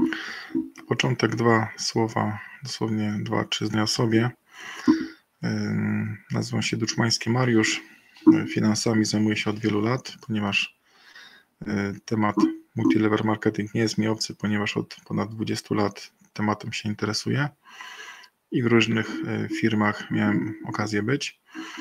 Na początek dwa słowa, dosłownie 2-3 zdania o sobie. Nazywam się Duczmański Mariusz. Finansami zajmuję się od wielu lat, ponieważ temat multilevel marketing nie jest mi obcy, ponieważ od ponad 20 lat tematem się interesuję i w różnych firmach miałem okazję być.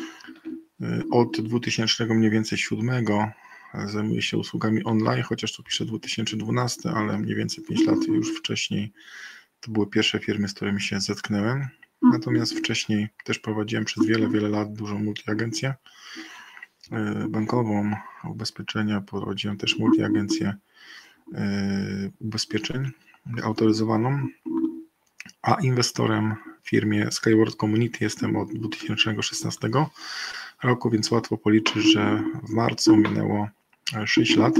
Od 2000 mniej więcej 7 zajmuję się usługami online, chociaż tu piszę 2012, ale mniej więcej 5 lat już wcześniej to były pierwsze firmy, z którymi się zetknąłem. Natomiast wcześniej też prowadziłem przez wiele lat dużą multiagencję bankową, ubezpieczenia, prowadziłem też multiagencję ubezpieczeń autoryzowaną, a inwestorem w firmie Skyward Community jestem od 2016 roku, więc łatwo policzyć, że w marcu minęło 6 lat.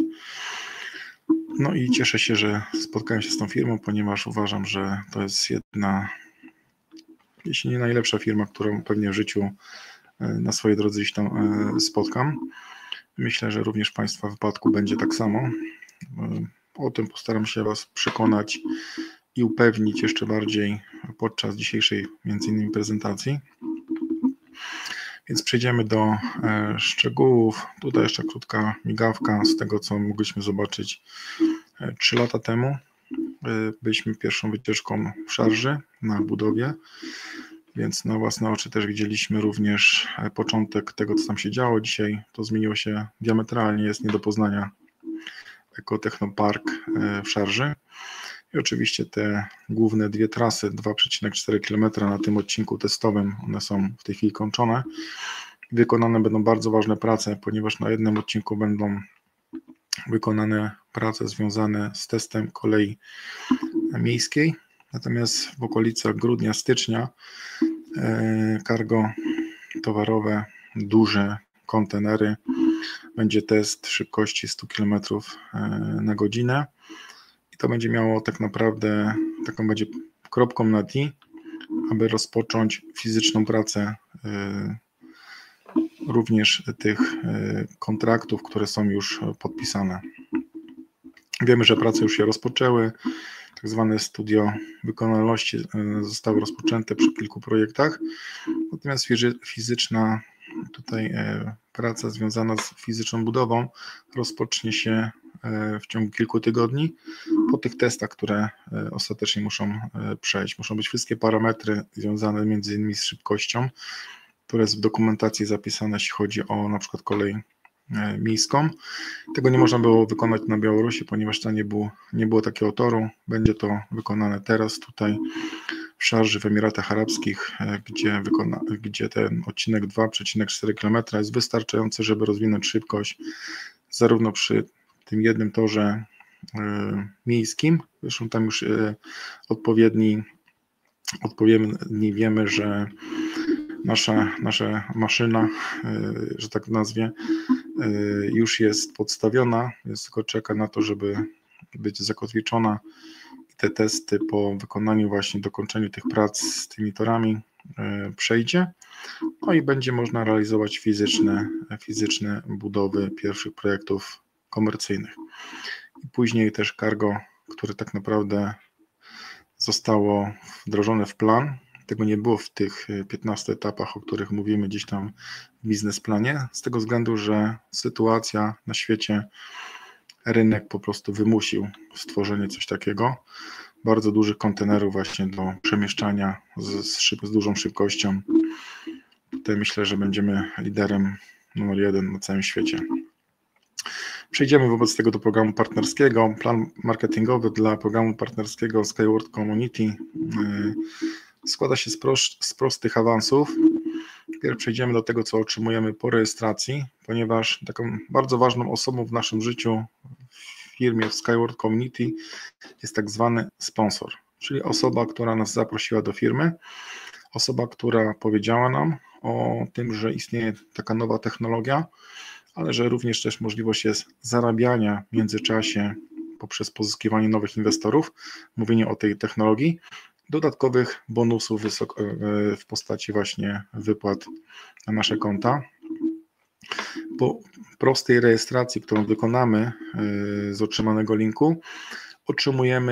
No i cieszę się, że spotkałem się z tą firmą, ponieważ uważam, że to jest jedna, jeśli nie najlepsza firma, którą pewnie w życiu na swojej drodze gdzieś tam spotkam. Myślę, że również w Państwa wypadku będzie tak samo. O tym postaram się Was przekonać i upewnić jeszcze bardziej podczas dzisiejszej między innymi prezentacji. Więc przejdziemy do szczegółów. Tutaj jeszcze krótka migawka z tego, co mogliśmy zobaczyć 3 lata temu. Byliśmy pierwszą wycieczką w szarży na budowie, więc na własne oczy też widzieliśmy również początek tego, co tam się działo. Dzisiaj to zmieniło się diametralnie, jest nie do poznania Ekotechnopark w szarży. I oczywiście te główne dwie trasy, 2,4 km na tym odcinku testowym, one są w tej chwili kończone. Wykonane będą bardzo ważne prace, ponieważ na jednym odcinku będą wykonane prace związane z testem kolei miejskiej. Natomiast w okolicach grudnia, stycznia cargo towarowe, duże kontenery, będzie test szybkości 100 km na godzinę. I to będzie miało tak naprawdę, taką będzie kropką nad i, aby rozpocząć fizyczną pracę również tych kontraktów, które są już podpisane. Wiemy, że prace już się rozpoczęły, tak zwane studio wykonalności zostały rozpoczęte przy kilku projektach, natomiast fizyczna tutaj praca związana z fizyczną budową rozpocznie się w ciągu kilku tygodni po tych testach, które ostatecznie muszą przejść. Muszą być wszystkie parametry związane między innymi z szybkością, które jest w dokumentacji zapisane, jeśli chodzi o na przykład kolej miejską. Tego nie można było wykonać na Białorusi, ponieważ tam nie było takiego toru. Będzie to wykonane teraz tutaj w szarży w Emiratach Arabskich, gdzie ten odcinek 2,4 km jest wystarczający, żeby rozwinąć szybkość zarówno przy tym jednym torze miejskim, zresztą tam już odpowiedni wiemy, że nasza maszyna, że tak nazwie, już jest podstawiona, więc tylko czeka na to, żeby być zakotwiczona i te testy po wykonaniu właśnie, dokończeniu tych prac z tymi torami przejdzie, no i będzie można realizować fizyczne budowy pierwszych projektów komercyjnych. I później też cargo, które tak naprawdę zostało wdrożone w plan. Tego nie było w tych 15 etapach, o których mówimy gdzieś tam w biznesplanie, z tego względu, że sytuacja na świecie, rynek po prostu wymusił stworzenie coś takiego. Bardzo dużych kontenerów właśnie do przemieszczania z dużą szybkością. Tutaj myślę, że będziemy liderem numer 1 na całym świecie. Przejdziemy wobec tego do programu partnerskiego. Plan marketingowy dla programu partnerskiego Skyward Community składa się z prostych awansów. Najpierw przejdziemy do tego, co otrzymujemy po rejestracji, ponieważ taką bardzo ważną osobą w naszym życiu w firmie w Skyward Community jest tak zwany sponsor, czyli osoba, która nas zaprosiła do firmy, osoba, która powiedziała nam o tym, że istnieje taka nowa technologia, ale że również też możliwość jest zarabiania w międzyczasie poprzez pozyskiwanie nowych inwestorów, mówienie o tej technologii, dodatkowych bonusów w postaci właśnie wypłat na nasze konta. Po prostej rejestracji, którą wykonamy z otrzymanego linku, otrzymujemy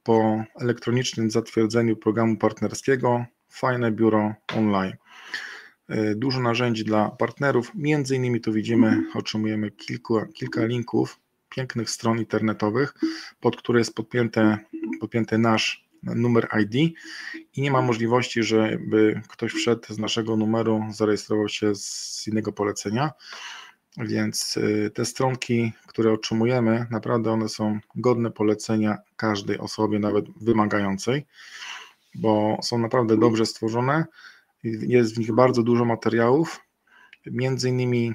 po elektronicznym zatwierdzeniu programu partnerskiego Fajne Biuro Online. Dużo narzędzi dla partnerów, między innymi tu widzimy, otrzymujemy kilka linków, pięknych stron internetowych, pod które jest podpięty nasz numer ID i nie ma możliwości, żeby ktoś wszedł z naszego numeru, zarejestrował się z innego polecenia, więc te stronki, które otrzymujemy, naprawdę one są godne polecenia każdej osobie, nawet wymagającej, bo są naprawdę dobrze stworzone, jest w nich bardzo dużo materiałów, między innymi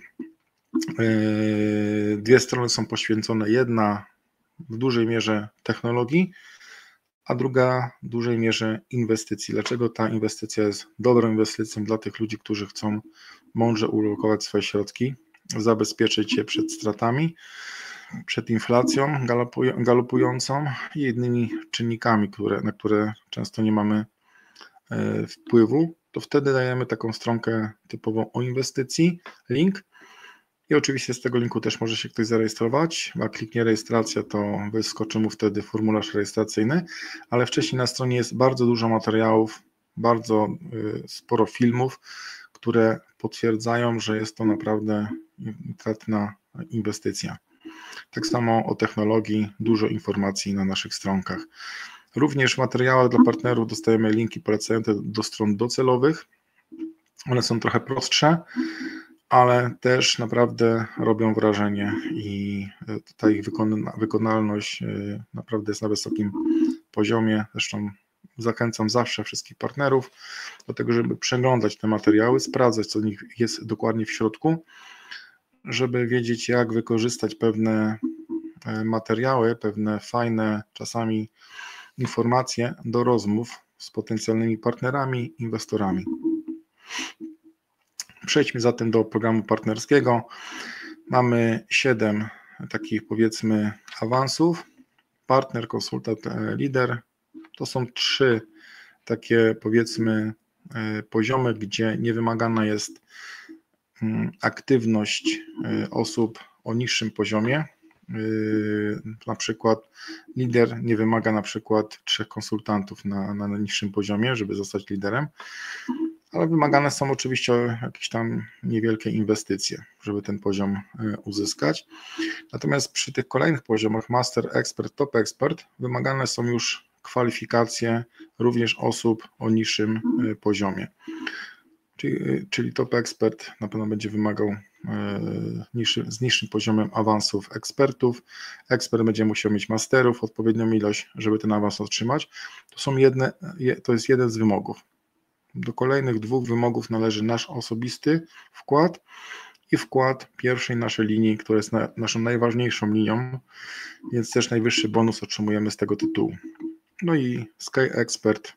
dwie strony są poświęcone, jedna w dużej mierze technologii, a druga w dużej mierze inwestycji. Dlaczego ta inwestycja jest dobrą inwestycją dla tych ludzi, którzy chcą mądrze ulokować swoje środki, zabezpieczyć je przed stratami, przed inflacją galopującą i innymi czynnikami, na które często nie mamy wpływu, to wtedy dajemy taką stronkę typową o inwestycji, link. I oczywiście z tego linku też może się ktoś zarejestrować. Jak kliknie rejestracja, to wyskoczy mu wtedy formularz rejestracyjny, ale wcześniej na stronie jest bardzo dużo materiałów, bardzo sporo filmów, które potwierdzają, że jest to naprawdę intratna inwestycja. Tak samo o technologii, dużo informacji na naszych stronkach. Również w materiałach dla partnerów dostajemy linki polecające do stron docelowych. One są trochę prostsze, ale też naprawdę robią wrażenie i ta ich wykonalność naprawdę jest na wysokim poziomie. Zresztą zachęcam zawsze wszystkich partnerów do tego, żeby przeglądać te materiały, sprawdzać, co w nich jest dokładnie w środku, żeby wiedzieć, jak wykorzystać pewne materiały, pewne fajne czasami informacje do rozmów z potencjalnymi partnerami, inwestorami. Przejdźmy zatem do programu partnerskiego. Mamy 7 takich, powiedzmy, awansów. Partner, konsultant, lider. To są 3 takie, powiedzmy, poziomy, gdzie niewymagana jest aktywność osób o niższym poziomie. Na przykład lider nie wymaga na przykład 3 konsultantów na niższym poziomie, żeby zostać liderem, ale wymagane są oczywiście jakieś tam niewielkie inwestycje, żeby ten poziom uzyskać. Natomiast przy tych kolejnych poziomach Master, Expert, Top Expert wymagane są już kwalifikacje również osób o niższym poziomie. Czyli Top Expert na pewno będzie wymagał z niższym poziomem awansów ekspertów. Ekspert będzie musiał mieć masterów, odpowiednią ilość, żeby ten awans otrzymać. To jest jeden z wymogów. Do kolejnych 2 wymogów należy nasz osobisty wkład i wkład pierwszej naszej linii, która jest naszą najważniejszą linią, więc też najwyższy bonus otrzymujemy z tego tytułu. No i Sky Expert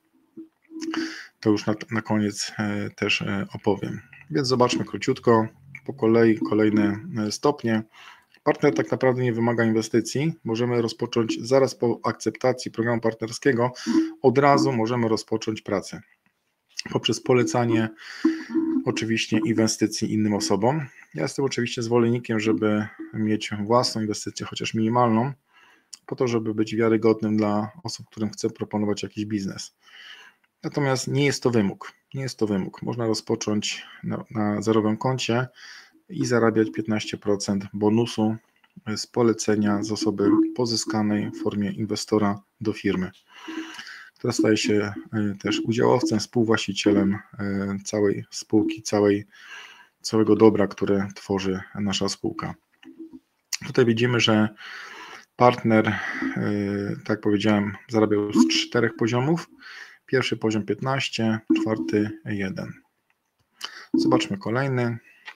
to już na koniec też opowiem. Więc zobaczmy króciutko, po kolei kolejne stopnie. Partner tak naprawdę nie wymaga inwestycji. Możemy rozpocząć zaraz po akceptacji programu partnerskiego, od razu możemy rozpocząć pracę. Poprzez polecanie oczywiście inwestycji innym osobom. Ja jestem oczywiście zwolennikiem, żeby mieć własną inwestycję, chociaż minimalną, po to, żeby być wiarygodnym dla osób, którym chcę proponować jakiś biznes. Natomiast nie jest to wymóg. Nie jest to wymóg. Można rozpocząć na zerowym koncie i zarabiać 15% bonusu z polecenia z osoby pozyskanej w formie inwestora do firmy, która staje się też udziałowcem, współwłaścicielem całej spółki, całego dobra, które tworzy nasza spółka. Tutaj widzimy, że partner, tak jak powiedziałem, zarabiał z 4 poziomów. Pierwszy poziom 15, 4 1. Zobaczmy kolejny.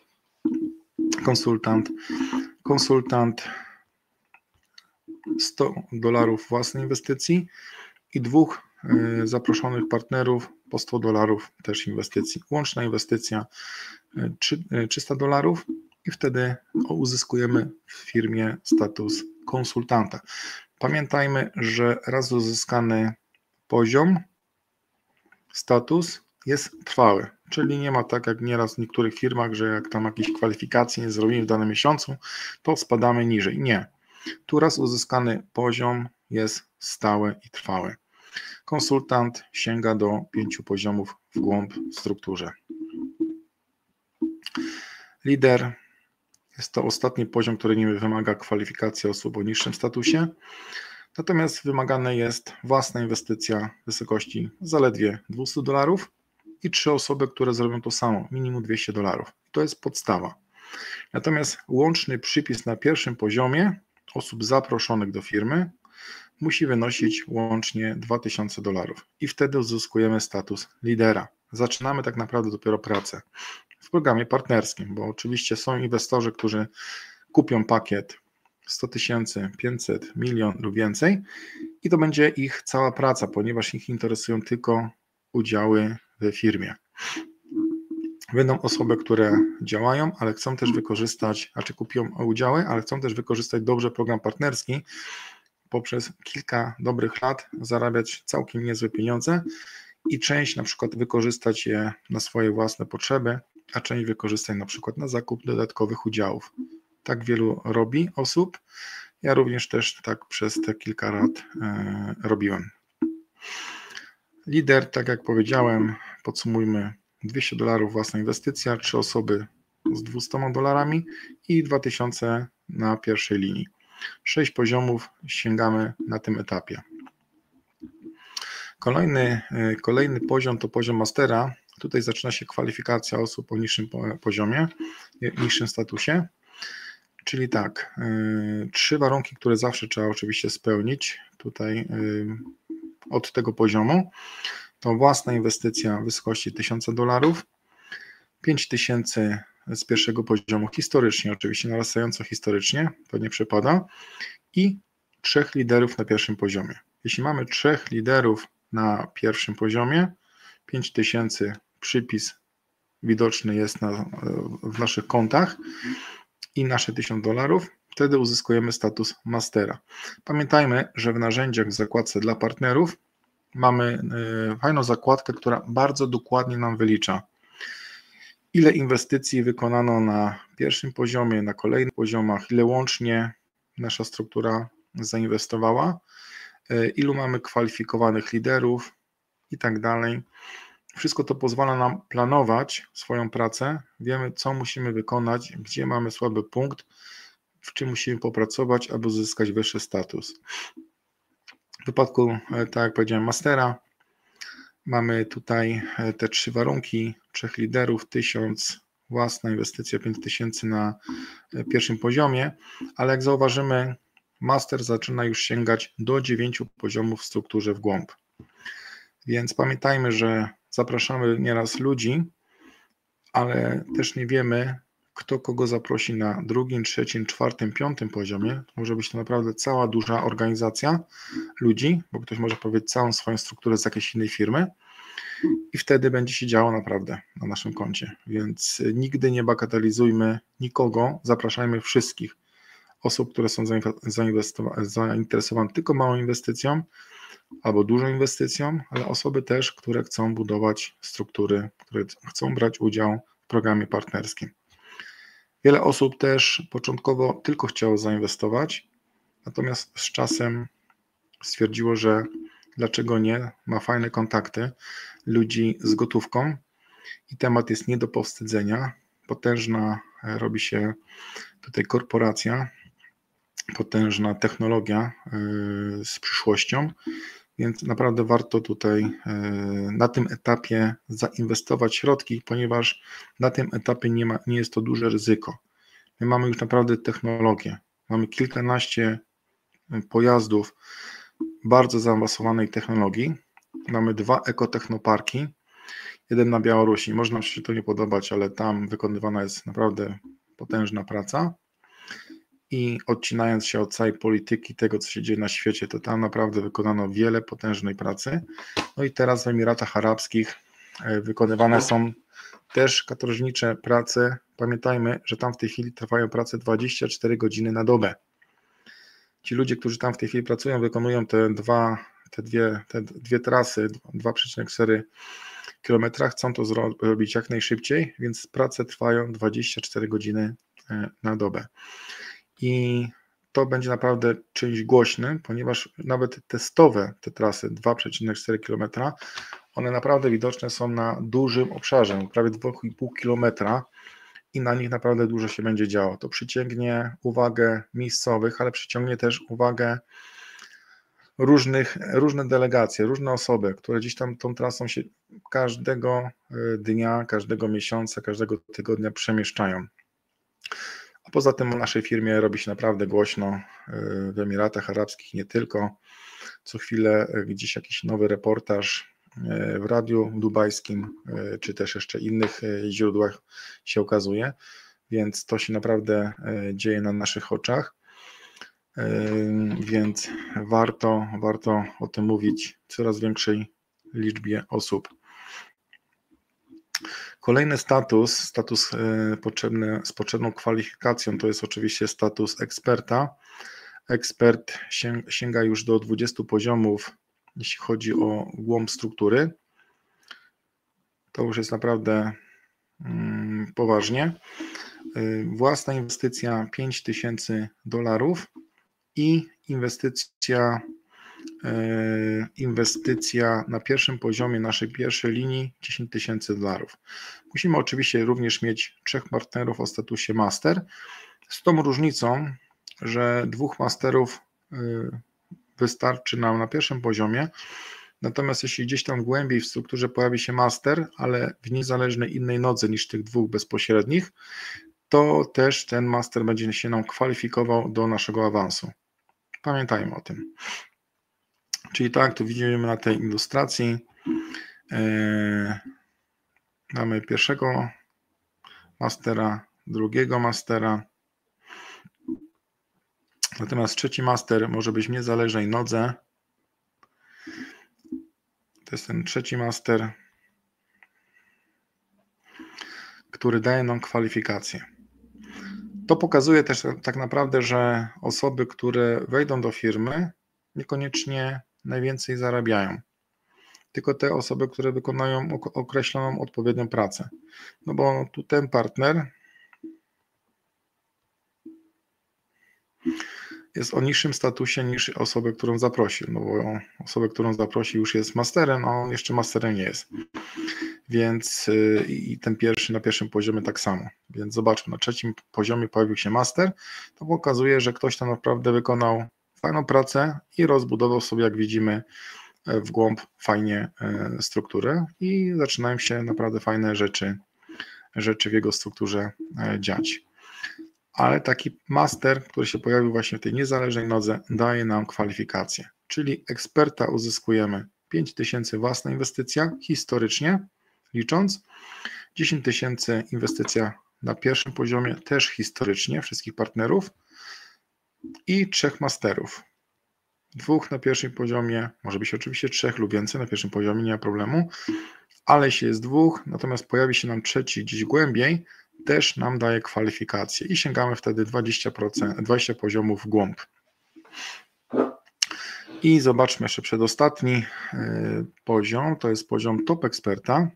Konsultant $100 własnej inwestycji i 2 zaproszonych partnerów po $100 też inwestycji. Łączna inwestycja $300 i wtedy uzyskujemy w firmie status konsultanta. Pamiętajmy, że raz uzyskany poziom, status jest trwały, czyli nie ma tak jak nieraz w niektórych firmach, że jak tam jakieś kwalifikacje nie zrobimy w danym miesiącu, to spadamy niżej. Nie. Tu raz uzyskany poziom jest stałe i trwałe. Konsultant sięga do 5 poziomów w głąb w strukturze. Lider jest to ostatni poziom, który nie wymaga kwalifikacji osób o niższym statusie, natomiast wymagana jest własna inwestycja w wysokości zaledwie $200 i 3 osoby, które zrobią to samo, minimum $200. To jest podstawa. Natomiast łączny przypis na pierwszym poziomie osób zaproszonych do firmy musi wynosić łącznie $2000 i wtedy uzyskujemy status lidera. Zaczynamy tak naprawdę dopiero pracę w programie partnerskim, bo oczywiście są inwestorzy, którzy kupią pakiet 100 000, 500, 1 000 000 lub więcej i to będzie ich cała praca, ponieważ ich interesują tylko udziały w firmie. Będą osoby, które działają, ale chcą też wykorzystać, kupią udziały, ale chcą też wykorzystać dobrze program partnerski, poprzez kilka dobrych lat zarabiać całkiem niezłe pieniądze i część na przykład wykorzystać je na swoje własne potrzeby, a część wykorzystać na przykład na zakup dodatkowych udziałów. Tak wielu robi osób. Ja również też tak przez te kilka lat robiłem. Lider, tak jak powiedziałem, podsumujmy, $200 własna inwestycja, 3 osoby z $200 i 2000 na pierwszej linii. 6 poziomów sięgamy na tym etapie. Kolejny poziom to poziom mastera. Tutaj zaczyna się kwalifikacja osób o niższym poziomie, niższym statusie. Czyli tak, 3 warunki, które zawsze trzeba oczywiście spełnić tutaj od tego poziomu. To własna inwestycja w wysokości $1000, 5000 z pierwszego poziomu historycznie, oczywiście narastająco historycznie, to nie przypada, i 3 liderów na pierwszym poziomie. Jeśli mamy 3 liderów na pierwszym poziomie, 5000 przypis widoczny jest w naszych kontach i nasze $1000, wtedy uzyskujemy status mastera. Pamiętajmy, że w narzędziach w zakładce dla partnerów mamy fajną zakładkę, która bardzo dokładnie nam wylicza, ile inwestycji wykonano na pierwszym poziomie, na kolejnych poziomach, ile łącznie nasza struktura zainwestowała, ilu mamy kwalifikowanych liderów i tak dalej. Wszystko to pozwala nam planować swoją pracę, wiemy, co musimy wykonać, gdzie mamy słaby punkt, w czym musimy popracować, aby uzyskać wyższy status. W wypadku, tak jak powiedziałem, mastera, mamy tutaj te 3 warunki, 3 liderów, 1000 własna inwestycja, 5000 na pierwszym poziomie, ale jak zauważymy, master zaczyna już sięgać do 9 poziomów w strukturze w głąb. Więc pamiętajmy, że zapraszamy nieraz ludzi, ale też nie wiemy, kto kogo zaprosi na 2., 3., 4., 5. poziomie. Może być to naprawdę cała duża organizacja ludzi, bo ktoś może powiedzieć całą swoją strukturę z jakiejś innej firmy i wtedy będzie się działo naprawdę na naszym koncie. Więc nigdy nie bagatelizujmy nikogo, zapraszajmy wszystkich osób, które są zainteresowane tylko małą inwestycją albo dużą inwestycją, ale osoby też, które chcą budować struktury, które chcą brać udział w programie partnerskim. Wiele osób też początkowo tylko chciało zainwestować, natomiast z czasem stwierdziło, że dlaczego nie, ma fajne kontakty ludzi z gotówką i temat jest nie do powstydzenia. Potężna robi się tutaj korporacja, potężna technologia z przyszłością, więc naprawdę warto tutaj na tym etapie zainwestować środki, ponieważ na tym etapie nie jest to duże ryzyko. My mamy już naprawdę technologię, mamy kilkanaście pojazdów bardzo zaawansowanej technologii, mamy 2 ekotechnoparki, jeden na Białorusi, można się to nie podobać, ale tam wykonywana jest naprawdę potężna praca i odcinając się od całej polityki, tego co się dzieje na świecie, to tam naprawdę wykonano wiele potężnej pracy. No i teraz w Emiratach Arabskich wykonywane są też katorżnicze prace. Pamiętajmy, że tam w tej chwili trwają prace 24 godziny na dobę. Ci ludzie, którzy tam w tej chwili pracują, wykonują te dwie trasy, 2,4 km, chcą to zrobić jak najszybciej, więc prace trwają 24 godziny na dobę. I to będzie naprawdę czymś głośnym, ponieważ nawet testowe te trasy 2,4 km, one naprawdę widoczne są na dużym obszarze, prawie 2,5 km i na nich naprawdę dużo się będzie działo. To przyciągnie uwagę miejscowych, ale przyciągnie też uwagę różne delegacje, różne osoby, które gdzieś tam tą trasą się każdego dnia, każdego miesiąca, każdego tygodnia przemieszczają. A poza tym o naszej firmie robi się naprawdę głośno w Emiratach Arabskich, nie tylko. Co chwilę gdzieś jakiś nowy reportaż w radiu dubajskim, czy też jeszcze innych źródłach się ukazuje, więc to się naprawdę dzieje na naszych oczach, więc warto o tym mówić coraz większej liczbie osób. Kolejny status potrzebny z potrzebną kwalifikacją to jest oczywiście status eksperta. Ekspert sięga już do 20 poziomów, jeśli chodzi o głąb struktury. To już jest naprawdę poważnie. Własna inwestycja $5000 i inwestycja na pierwszym poziomie naszej pierwszej linii $10,000. Musimy oczywiście również mieć 3 partnerów o statusie master, z tą różnicą, że 2 masterów wystarczy nam na pierwszym poziomie, natomiast jeśli gdzieś tam głębiej w strukturze pojawi się master, ale w niezależnej innej nodze niż tych 2 bezpośrednich, to też ten master będzie się nam kwalifikował do naszego awansu. Pamiętajmy o tym. Czyli tak, tu widzimy na tej ilustracji, mamy pierwszego mastera, drugiego mastera, natomiast trzeci master może być w niezależnej nodze. To jest ten trzeci master, który daje nam kwalifikację. To pokazuje też tak naprawdę, że osoby, które wejdą do firmy, niekoniecznie najwięcej zarabiają, tylko te osoby, które wykonają określoną odpowiednią pracę. No bo tu ten partner jest o niższym statusie niż osobę, którą zaprosił, no bo osobę, którą zaprosi już jest masterem, a on jeszcze masterem nie jest. Więc i ten pierwszy na pierwszym poziomie tak samo. Więc zobaczmy, na trzecim poziomie pojawił się master, to pokazuje, że ktoś tam naprawdę wykonał fajną pracę i rozbudował sobie, jak widzimy, w głąb fajnie strukturę i zaczynają się naprawdę fajne rzeczy w jego strukturze dziać. Ale taki master, który się pojawił właśnie w tej niezależnej nodze, daje nam kwalifikację, czyli eksperta uzyskujemy 5,000 własna inwestycja historycznie licząc, 10,000 inwestycja na pierwszym poziomie też historycznie wszystkich partnerów i 3 masterów. 2 na pierwszym poziomie, może być oczywiście 3 lub więcej na pierwszym poziomie, nie ma problemu, ale jeśli jest 2, natomiast pojawi się nam trzeci gdzieś głębiej, też nam daje kwalifikację i sięgamy wtedy 20 poziomów w głąb. I zobaczmy jeszcze przedostatni poziom, to jest poziom top eksperta.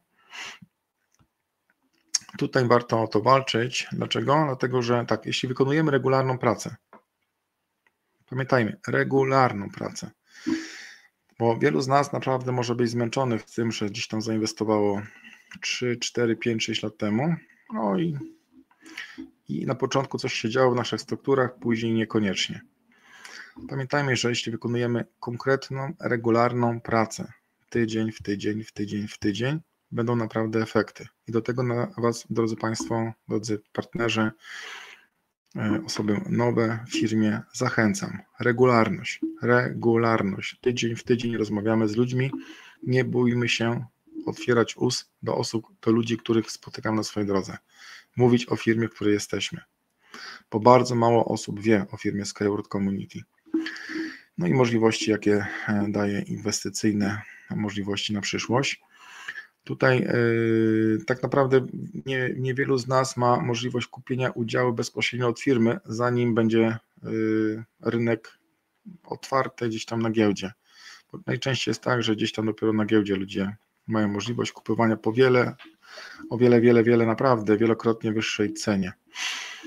Tutaj warto o to walczyć. Dlaczego? Dlatego, że tak, jeśli wykonujemy regularną pracę, pamiętajmy, regularną pracę, bo wielu z nas naprawdę może być zmęczonych tym, że gdzieś tam zainwestowało 3, 4, 5, 6 lat temu, no i na początku coś się działo w naszych strukturach, później niekoniecznie. Pamiętajmy, że jeśli wykonujemy konkretną, regularną pracę, tydzień w tydzień, w tydzień w tydzień, będą naprawdę efekty. I do tego na Was, drodzy Państwo, drodzy partnerzy, osoby nowe w firmie zachęcam. Regularność. Tydzień w tydzień rozmawiamy z ludźmi. Nie bójmy się otwierać ust do ludzi, których spotykam na swojej drodze. Mówić o firmie, w której jesteśmy. Bo bardzo mało osób wie o firmie Skyward Community. No i możliwości, jakie daje inwestycyjne możliwości na przyszłość. Tutaj tak naprawdę niewielu z nas ma możliwość kupienia udziału bezpośrednio od firmy, zanim będzie rynek otwarty gdzieś tam na giełdzie. Bo najczęściej jest tak, że gdzieś tam dopiero na giełdzie ludzie mają możliwość kupowania po wiele naprawdę wielokrotnie wyższej cenie.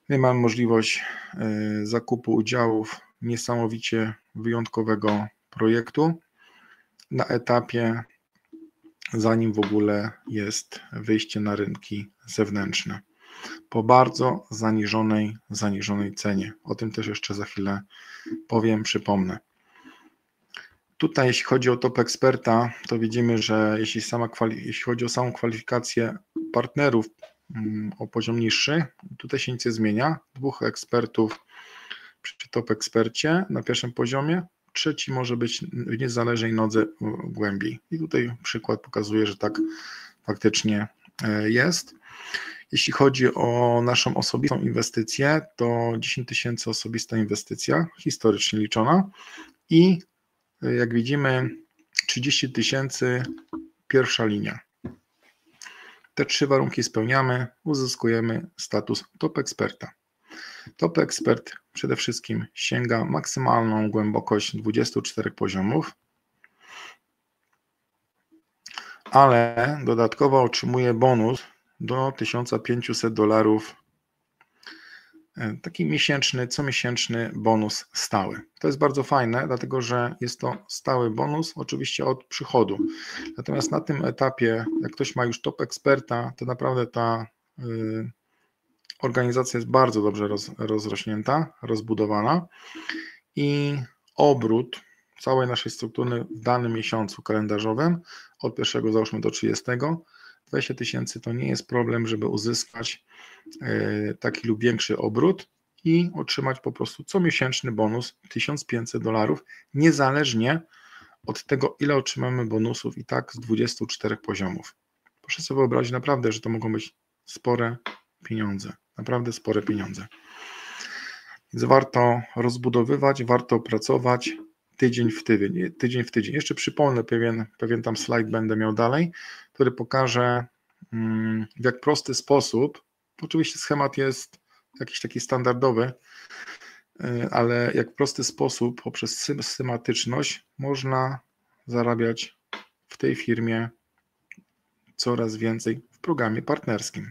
Mamy możliwość zakupu udziałów niesamowicie wyjątkowego projektu na etapie, zanim w ogóle jest wyjście na rynki zewnętrzne, po bardzo zaniżonej cenie. O tym też jeszcze za chwilę powiem, przypomnę. Tutaj jeśli chodzi o top eksperta, to widzimy, że jeśli chodzi o samą kwalifikację partnerów o poziom niższy, tutaj się nic nie zmienia. 2 ekspertów przy top ekspercie na pierwszym poziomie, trzeci może być w niezależnej nodze głębiej. I tutaj przykład pokazuje, że tak faktycznie jest. Jeśli chodzi o naszą osobistą inwestycję, to 10 tysięcy osobista inwestycja, historycznie liczona, i jak widzimy 30 tysięcy pierwsza linia. Te 3 warunki spełniamy, uzyskujemy status top eksperta. Top ekspert przede wszystkim sięga maksymalną głębokość 24 poziomów, ale dodatkowo otrzymuje bonus do $1500, taki miesięczny, comiesięczny bonus stały. To jest bardzo fajne, dlatego że jest to stały bonus, oczywiście od przychodu. Natomiast na tym etapie, jak ktoś ma już top eksperta, to naprawdę ta organizacja jest bardzo dobrze rozrośnięta, rozbudowana i obrót całej naszej struktury w danym miesiącu kalendarzowym, od 1 załóżmy do 30, 20 tysięcy to nie jest problem, żeby uzyskać taki lub większy obrót i otrzymać po prostu comiesięczny bonus $1500, niezależnie od tego, ile otrzymamy bonusów i tak z 24 poziomów. Proszę sobie wyobrazić naprawdę, że to mogą być spore pieniądze, naprawdę spore pieniądze. Więc warto rozbudowywać, warto pracować tydzień w tydzień. Jeszcze przypomnę, pewien tam slajd będę miał dalej, który pokaże, w jak prosty sposób, oczywiście schemat jest jakiś taki standardowy, ale jak w prosty sposób poprzez systematyczność można zarabiać w tej firmie coraz więcej w programie partnerskim.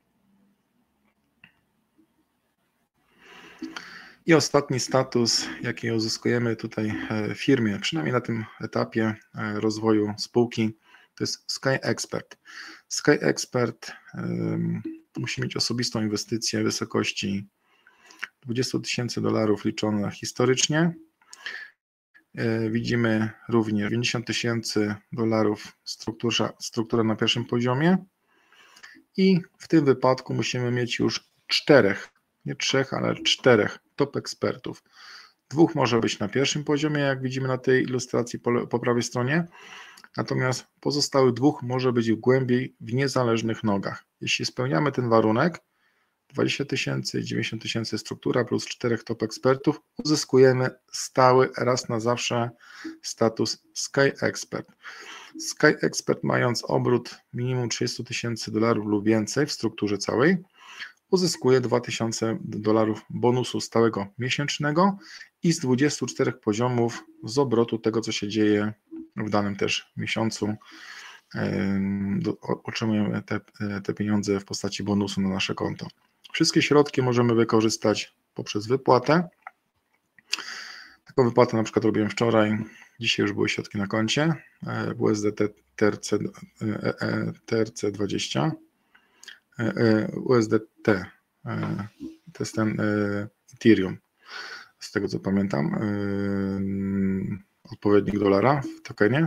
I ostatni status, jaki uzyskujemy tutaj w firmie, przynajmniej na tym etapie rozwoju spółki, to jest Sky Expert. Sky Expert musi mieć osobistą inwestycję w wysokości $20 tysięcy liczone historycznie. Widzimy również $50 tysięcy struktura na pierwszym poziomie i w tym wypadku musimy mieć już 4, nie 3, ale 4 top ekspertów. 2 może być na pierwszym poziomie, jak widzimy na tej ilustracji po prawej stronie, natomiast pozostałych 2 może być głębiej w niezależnych nogach. Jeśli spełniamy ten warunek, 20 tysięcy, 90 tysięcy struktura plus 4 top ekspertów, uzyskujemy stały, raz na zawsze status Sky Expert. Sky Expert, mając obrót minimum $30 tysięcy lub więcej w strukturze całej, uzyskuje $2000 bonusu stałego miesięcznego i z 24 poziomów z obrotu tego, co się dzieje w danym też miesiącu, otrzymujemy te pieniądze w postaci bonusu na nasze konto. Wszystkie środki możemy wykorzystać poprzez wypłatę. Taką wypłatę na przykład robiłem wczoraj, dzisiaj już były środki na koncie, USDT TRC20, USDT, to jest ten Ethereum, z tego co pamiętam, odpowiednik dolara w tokenie,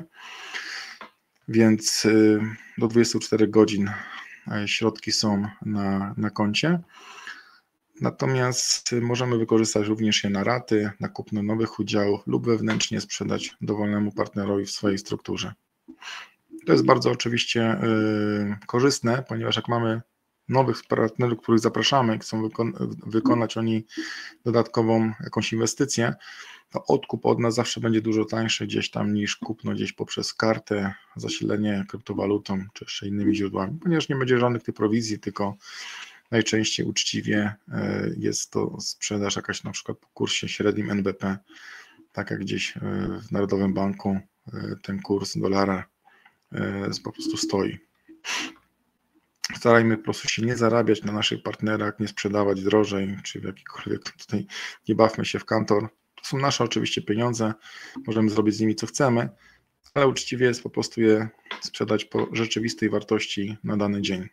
więc do 24 godzin środki są na koncie, natomiast możemy wykorzystać również je na raty, na kupno nowych udziałów lub wewnętrznie sprzedać dowolnemu partnerowi w swojej strukturze. To jest bardzo oczywiście korzystne, ponieważ jak mamy nowych partnerów, których zapraszamy i chcą wykonać oni dodatkową jakąś inwestycję, to odkup od nas zawsze będzie dużo tańszy gdzieś tam niż kupno gdzieś poprzez kartę, zasilenie kryptowalutą czy jeszcze innymi źródłami, ponieważ nie będzie żadnych tych prowizji, tylko najczęściej uczciwie jest to sprzedaż jakaś na przykład po kursie średnim NBP, tak jak gdzieś w Narodowym Banku ten kurs dolara po prostu stoi. starajmy po prostu się nie zarabiać na naszych partnerach, nie sprzedawać drożej, czy w jakikolwiek tutaj, nie bawmy się w kantor. To są nasze oczywiście pieniądze, możemy zrobić z nimi co chcemy, ale uczciwie jest po prostu je sprzedać po rzeczywistej wartości na dany dzień.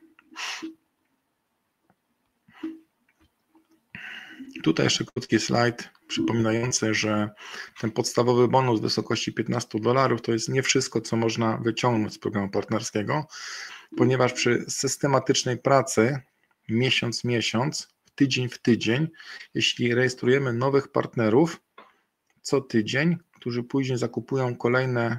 Tutaj jeszcze krótki slajd przypominający, że ten podstawowy bonus w wysokości $15 to jest nie wszystko, co można wyciągnąć z programu partnerskiego, ponieważ przy systematycznej pracy miesiąc, tydzień w tydzień, jeśli rejestrujemy nowych partnerów co tydzień, którzy później zakupują kolejne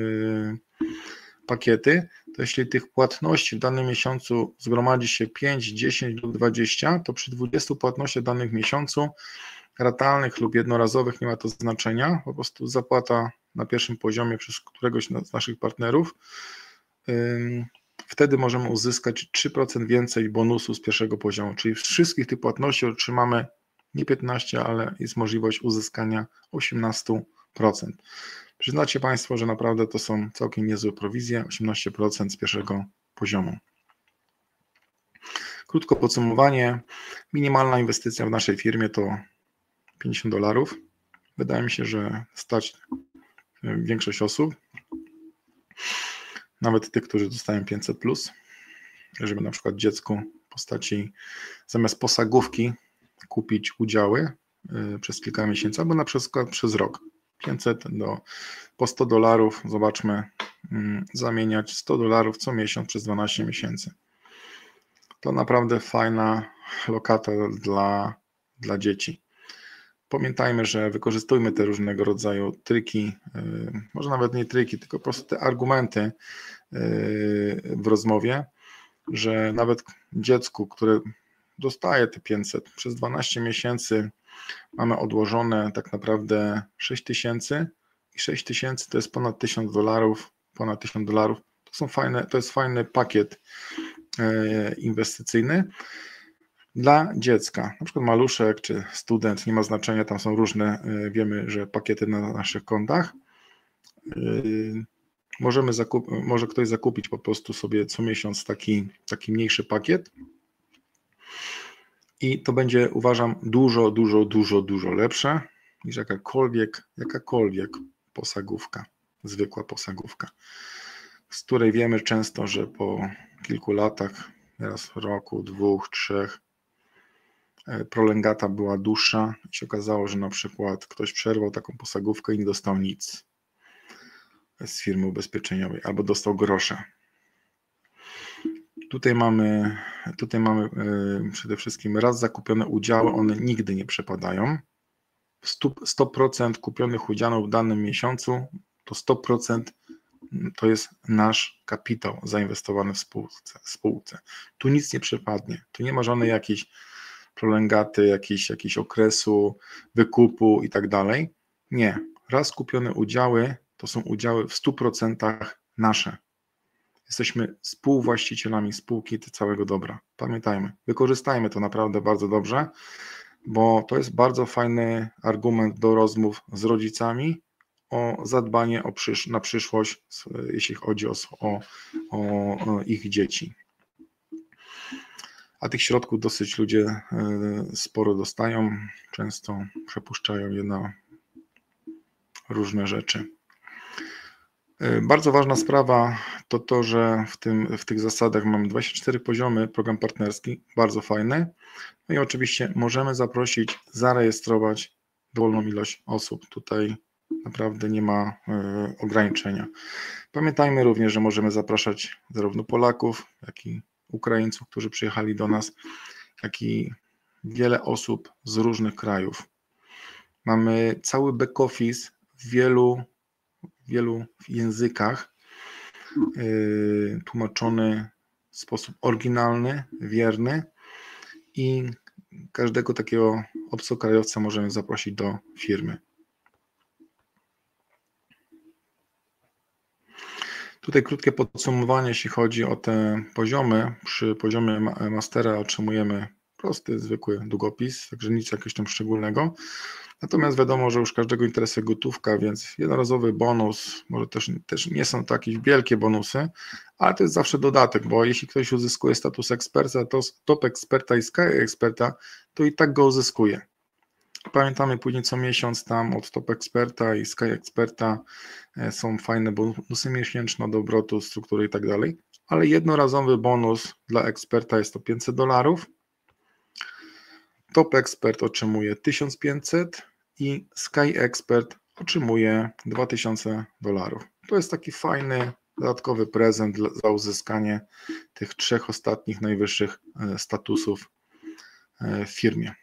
pakiety, to jeśli tych płatności w danym miesiącu zgromadzi się 5, 10 lub 20, to przy 20 płatnościach w danym miesiącu, ratalnych lub jednorazowych, nie ma to znaczenia, po prostu zapłata na pierwszym poziomie przez któregoś z naszych partnerów, wtedy możemy uzyskać 3% więcej bonusu z pierwszego poziomu, czyli z wszystkich tych płatności otrzymamy nie 15, ale jest możliwość uzyskania 18%. Przyznacie Państwo, że naprawdę to są całkiem niezłe prowizje, 18% z pierwszego poziomu. Krótko podsumowanie, minimalna inwestycja w naszej firmie to $50. Wydaje mi się, że stać większość osób, nawet tych, którzy dostają 500+, żeby na przykład dziecku w postaci zamiast posagówki kupić udziały przez kilka miesięcy, albo na przykład przez rok. 500 po $100, zobaczmy, zamieniać $100 co miesiąc przez 12 miesięcy. To naprawdę fajna lokata dla dzieci. Pamiętajmy, że wykorzystujmy te różnego rodzaju triki, może nawet nie triki, tylko po prostu te argumenty w rozmowie, że nawet dziecku, które dostaje te 500 przez 12 miesięcy, mamy odłożone tak naprawdę 6000 i 6000 to jest ponad $1000, ponad $1000. To jest fajny pakiet inwestycyjny dla dziecka. Na przykład maluszek czy student, nie ma znaczenia, tam są różne, wiemy, że pakiety na naszych kontach. Może ktoś zakupić po prostu sobie co miesiąc taki mniejszy pakiet. I to będzie, uważam, dużo lepsze niż jakakolwiek posagówka, zwykła posagówka, z której wiemy często, że po kilku latach, raz w roku, 2, 3, prolongata była dłuższa i się okazało, że na przykład ktoś przerwał taką posagówkę i nie dostał nic z firmy ubezpieczeniowej albo dostał grosze. Tutaj mamy przede wszystkim raz zakupione udziały, one nigdy nie przepadają. 100% kupionych udziałów w danym miesiącu to 100% to jest nasz kapitał zainwestowany w spółce. Tu nic nie przepadnie, tu nie ma żadnej jakiejś prolongaty, jakiejś okresu wykupu i tak dalej. Nie, raz kupione udziały to są udziały w 100% nasze. Jesteśmy współwłaścicielami spółki całego dobra. Pamiętajmy, wykorzystajmy to naprawdę bardzo dobrze, bo to jest bardzo fajny argument do rozmów z rodzicami o zadbanie na przyszłość, jeśli chodzi o ich dzieci. A tych środków dosyć ludzie sporo dostają, często przepuszczają je na różne rzeczy. Bardzo ważna sprawa to to, że w tych zasadach mamy 24 poziomy, program partnerski, bardzo fajny. No i oczywiście możemy zaprosić, zarejestrować dowolną ilość osób. Tutaj naprawdę nie ma ograniczenia. Pamiętajmy również, że możemy zapraszać zarówno Polaków, jak i Ukraińców, którzy przyjechali do nas, jak i wiele osób z różnych krajów. Mamy cały back office w wielu językach, tłumaczony w sposób oryginalny, wierny i każdego takiego obcokrajowca możemy zaprosić do firmy. Tutaj krótkie podsumowanie, jeśli chodzi o te poziomy. Przy poziomie Mastera otrzymujemy prosty, zwykły długopis, także nic jakiegoś tam szczególnego. Natomiast wiadomo, że już każdego interesuje gotówka, więc jednorazowy bonus, może też nie są to jakieś wielkie bonusy, ale to jest zawsze dodatek, bo jeśli ktoś uzyskuje status eksperta, to top eksperta i sky eksperta, to i tak go uzyskuje. Pamiętamy później co miesiąc tam od top eksperta i sky eksperta są fajne bonusy miesięczne do obrotu, struktury i tak dalej, ale jednorazowy bonus dla eksperta jest to $500, top ekspert otrzymuje 1500 i sky expert otrzymuje $2000. To jest taki fajny dodatkowy prezent za uzyskanie tych 3 ostatnich najwyższych statusów w firmie.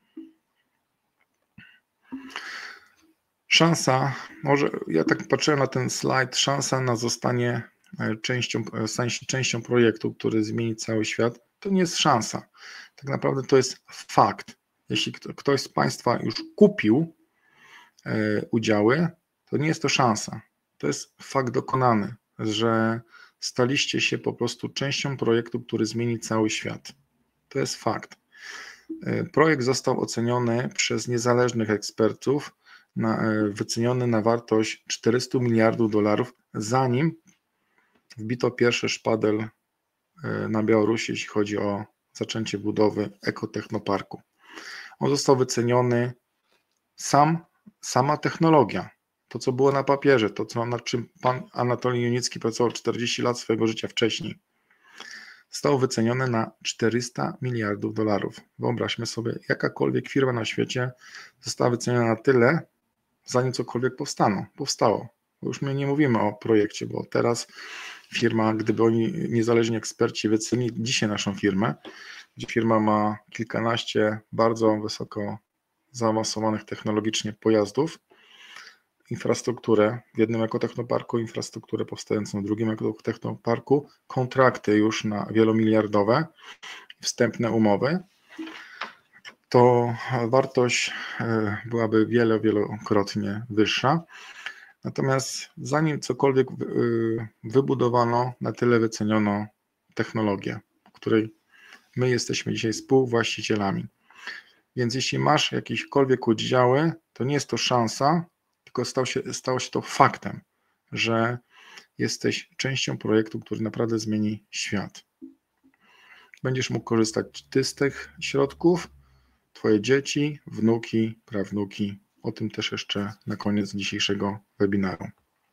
Szansa, może ja tak patrzyłem na ten slajd, szansa na zostanie częścią projektu, który zmieni cały świat, to nie jest szansa. Tak naprawdę to jest fakt. Jeśli ktoś z Państwa już kupił udziały, to nie jest to szansa. To jest fakt dokonany, że staliście się po prostu częścią projektu, który zmieni cały świat. To jest fakt. Projekt został oceniony przez niezależnych ekspertów, wyceniony na wartość $400 miliardów, zanim wbito pierwszy szpadel na Białorusi, jeśli chodzi o zaczęcie budowy ekotechnoparku. On został wyceniony sama technologia, to co było na papierze, nad czym pan Anatolij Junicki pracował 40 lat swojego życia wcześniej, zostało wycenione na $400 miliardów. Wyobraźmy sobie, jakakolwiek firma na świecie została wyceniona na tyle, zanim cokolwiek powstało. Bo już my nie mówimy o projekcie, bo teraz firma, gdyby oni niezależni eksperci wycenili dzisiaj naszą firmę, gdzie firma ma kilkanaście bardzo wysoko zaawansowanych technologicznie pojazdów, infrastrukturę w jednym ekotechnoparku, infrastrukturę powstającą w drugim ekotechnoparku, kontrakty już na wielomiliardowe, wstępne umowy, to wartość byłaby wielokrotnie wyższa. Natomiast zanim cokolwiek wybudowano, na tyle wyceniono technologię, której my jesteśmy dzisiaj współwłaścicielami. Więc jeśli masz jakiekolwiek udziały, to nie jest to szansa, tylko stało się to faktem, że jesteś częścią projektu, który naprawdę zmieni świat. Będziesz mógł korzystać ty z tych środków, twoje dzieci, wnuki, prawnuki. O tym też jeszcze na koniec dzisiejszego webinaru.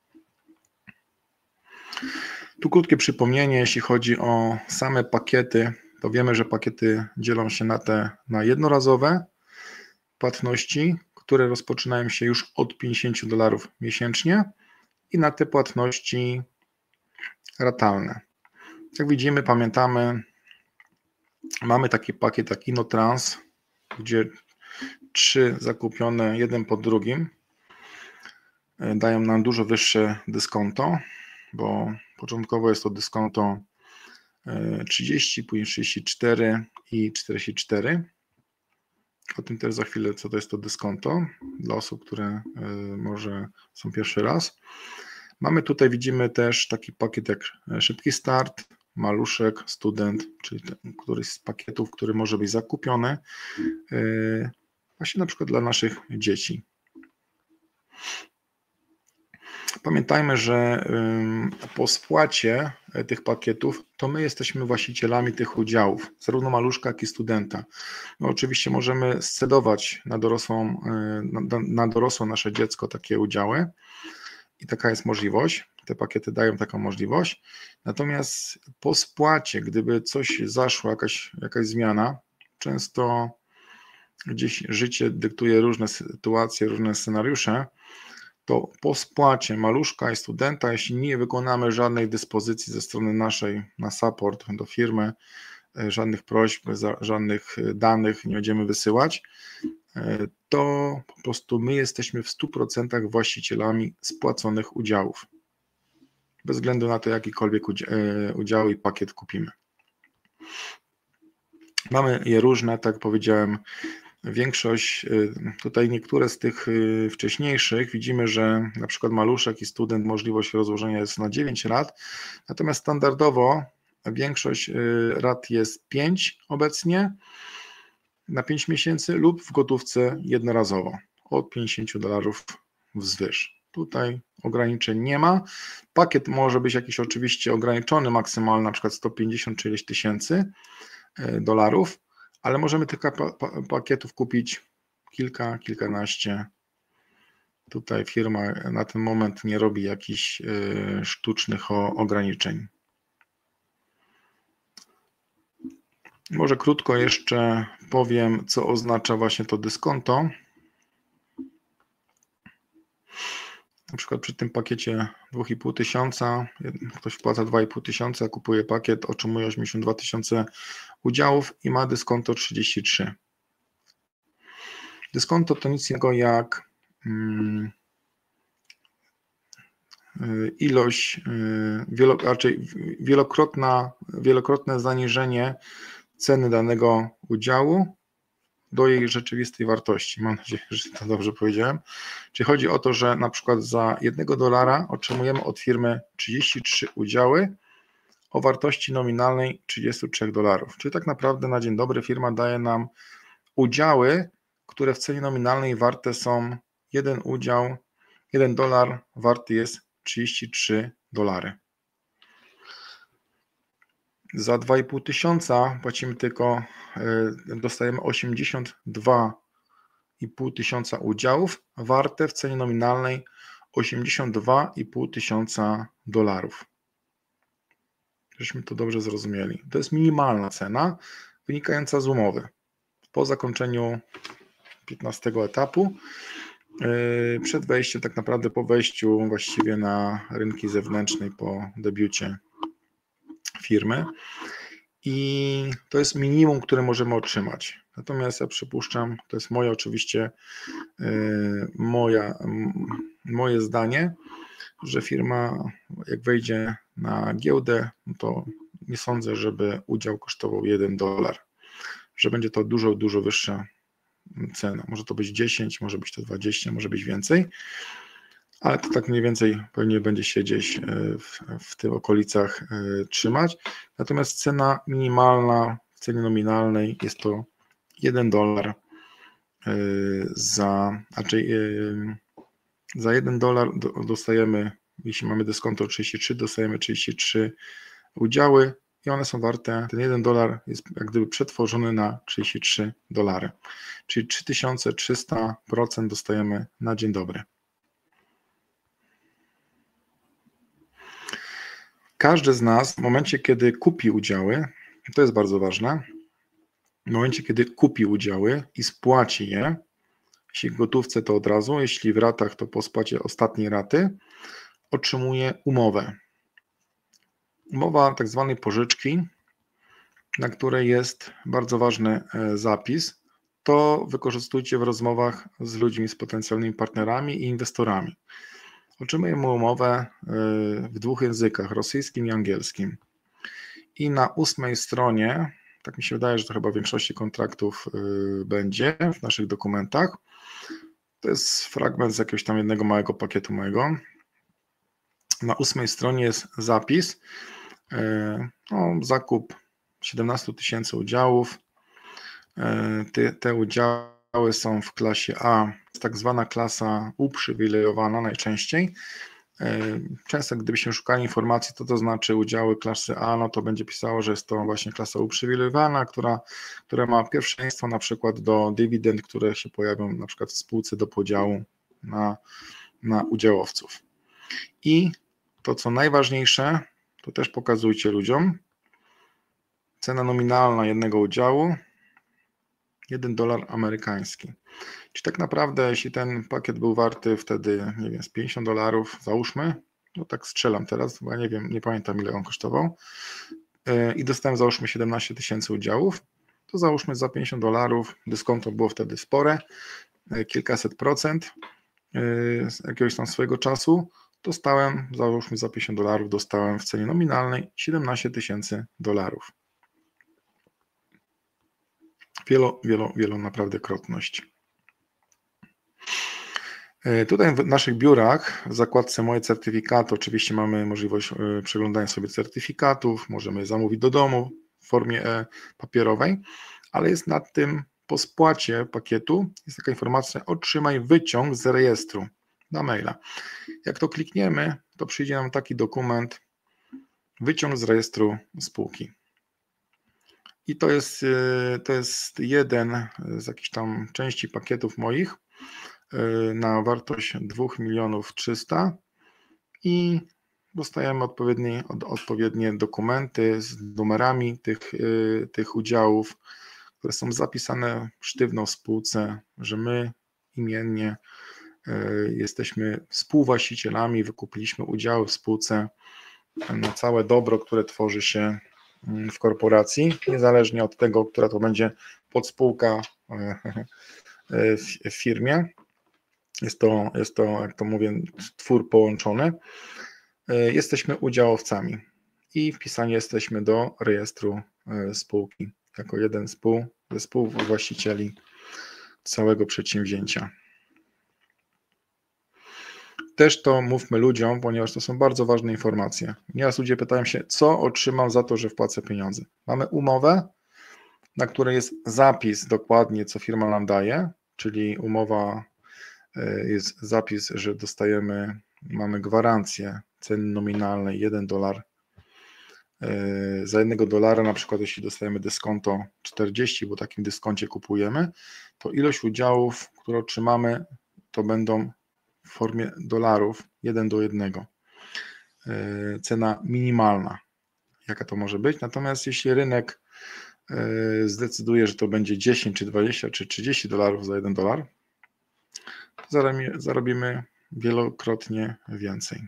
Tu krótkie przypomnienie, jeśli chodzi o same pakiety, to wiemy, że pakiety dzielą się na jednorazowe płatności, które rozpoczynają się już od $50 miesięcznie i na te płatności ratalne. Jak widzimy, pamiętamy, mamy taki pakiet jak InnoTrans, gdzie 3 zakupione jeden po drugim dają nam dużo wyższe dyskonto, bo początkowo jest to dyskonto 30, później 34 i 44. O tym też za chwilę, co to jest to dyskonto dla osób, które może są pierwszy raz. Mamy tutaj, widzimy też taki pakiet jak Szybki Start, Maluszek, Student, czyli któryś z pakietów, który może być zakupiony właśnie na przykład dla naszych dzieci. Pamiętajmy, że po spłacie tych pakietów to my jesteśmy właścicielami tych udziałów, zarówno Maluszka, jak i Studenta. No oczywiście możemy scedować na dorosłe nasze dziecko takie udziały i taka jest możliwość. Te pakiety dają taką możliwość. Natomiast po spłacie, gdyby coś zaszło, jakaś zmiana, często gdzieś życie dyktuje różne sytuacje, różne scenariusze, to po spłacie Maluszka i Studenta, jeśli nie wykonamy żadnej dyspozycji ze strony naszej na support do firmy, żadnych prośb, żadnych danych nie będziemy wysyłać, to po prostu my jesteśmy w 100% właścicielami spłaconych udziałów. Bez względu na to, jakikolwiek udział i pakiet kupimy. Mamy je różne, tak jak powiedziałem, większość, tutaj niektóre z tych wcześniejszych widzimy, że na przykład Maluszek i Student możliwość rozłożenia jest na 9 rat, natomiast standardowo większość rat jest 5 obecnie na 5 miesięcy lub w gotówce jednorazowo od $50 wzwyż. Tutaj ograniczeń nie ma. Pakiet może być jakiś oczywiście ograniczony, maksymalny na przykład 150 czy ileś tysięcy dolarów, ale możemy tych pakietów kupić kilka, kilkanaście. Tutaj firma na ten moment nie robi jakichś sztucznych ograniczeń. Może krótko jeszcze powiem, co oznacza właśnie to dyskonto. Na przykład przy tym pakiecie 2500, ktoś wpłaca 2500, kupuje pakiet, otrzymuje 82 000 udziałów i ma dyskonto 33. Dyskonto to nic innego jak ilość, raczej wielokrotne zaniżenie ceny danego udziału do jej rzeczywistej wartości. Mam nadzieję, że to dobrze powiedziałem. Czyli chodzi o to, że na przykład za $1 otrzymujemy od firmy 33 udziały o wartości nominalnej $33. Czyli tak naprawdę na dzień dobry firma daje nam udziały, które w cenie nominalnej warte są jeden udział, $1 warty jest $33. Za 2500 płacimy tylko, dostajemy 82 500 udziałów, warte w cenie nominalnej $82 500. Żeśmy to dobrze zrozumieli. To jest minimalna cena wynikająca z umowy. Po zakończeniu 15 etapu, przed wejściem, tak naprawdę po wejściu właściwie na rynki zewnętrzne, po debiucie firmy, i to jest minimum, które możemy otrzymać. Natomiast ja przypuszczam, to jest moje oczywiście moje zdanie, że firma jak wejdzie na giełdę, no to nie sądzę, żeby udział kosztował $1, że będzie to dużo, dużo wyższa cena. Może to być 10, może być to 20, może być więcej, ale to tak mniej więcej pewnie będzie się gdzieś w tych okolicach trzymać. Natomiast cena minimalna w cenie nominalnej jest to $1 za $1 dostajemy, jeśli mamy dyskonto 33, dostajemy 33 udziały i one są warte, ten $1 jest jak gdyby przetworzony na $33, czyli 3300% dostajemy na dzień dobry. Każdy z nas w momencie, kiedy kupi udziały, to jest bardzo ważne, w momencie, kiedy kupi udziały i spłaci je, jeśli w gotówce to od razu, jeśli w ratach to po spłacie ostatniej raty, otrzymuje umowę. Umowa tak zwanej pożyczki, na której jest bardzo ważny zapis, to wykorzystujcie w rozmowach z ludźmi, z potencjalnymi partnerami i inwestorami. Otrzymujemy umowę w 2 językach, rosyjskim i angielskim. I na 8 stronie, tak mi się wydaje, że to chyba w większości kontraktów będzie w naszych dokumentach, to jest fragment z jakiegoś tam jednego małego pakietu mojego. Na 8 stronie jest zapis, zakup 17 000 udziałów. Te udziały są w klasie A, tak zwana klasa uprzywilejowana najczęściej. Często gdybyśmy szukali informacji, to znaczy udziały klasy A, no to będzie pisało, że jest to właśnie klasa uprzywilejowana, która ma pierwszeństwo na przykład do dywidend, które się pojawią na przykład w spółce do podziału na udziałowców. I to, co najważniejsze, to też pokazujcie ludziom, cena nominalna jednego udziału $1 amerykański. Czyli tak naprawdę, jeśli ten pakiet był warty wtedy, nie wiem, z $50, załóżmy, no tak strzelam teraz, bo ja nie wiem, nie pamiętam ile on kosztował, i dostałem załóżmy 17 000 udziałów, to załóżmy za $50, dyskonto było wtedy spore, kilkaset procent z jakiegoś tam swojego czasu, dostałem, załóżmy za $50, dostałem w cenie nominalnej 17 000 $. Wielo naprawdę krotność. Tutaj w naszych biurach, w zakładce Moje certyfikaty, oczywiście mamy możliwość przeglądania sobie certyfikatów, możemy je zamówić do domu w formie papierowej, ale jest nad tym po spłacie pakietu jest taka informacja: otrzymaj wyciąg z rejestru na maila. Jak to klikniemy, to przyjdzie nam taki dokument: wyciąg z rejestru spółki. I to jest jeden z jakichś tam części pakietów moich na wartość 2 300 000 i dostajemy odpowiednie dokumenty z numerami tych udziałów, które są zapisane sztywno w spółce, że my imiennie jesteśmy współwłaścicielami, wykupiliśmy udziały w spółce na całe dobro, które tworzy się w korporacji, niezależnie od tego, która to będzie podspółka w firmie. Jest to, jak to mówię, twór połączony. Jesteśmy udziałowcami i wpisani jesteśmy do rejestru spółki jako jeden ze współwłaścicieli całego przedsięwzięcia. Też to mówmy ludziom, ponieważ to są bardzo ważne informacje. Nieraz ludzie pytają się, co otrzymam za to, że wpłacę pieniądze. Mamy umowę, na której jest zapis dokładnie, co firma nam daje, czyli umowa, jest zapis, że mamy gwarancję ceny nominalnej $1. Za $1 na przykład, jeśli dostajemy dyskonto 40, bo takim dyskoncie kupujemy, to ilość udziałów, które otrzymamy, to będą w formie dolarów 1:1. Cena minimalna, jaka to może być. Natomiast jeśli rynek zdecyduje, że to będzie 10, czy 20, czy 30 dolarów za $1, to zarobimy wielokrotnie więcej.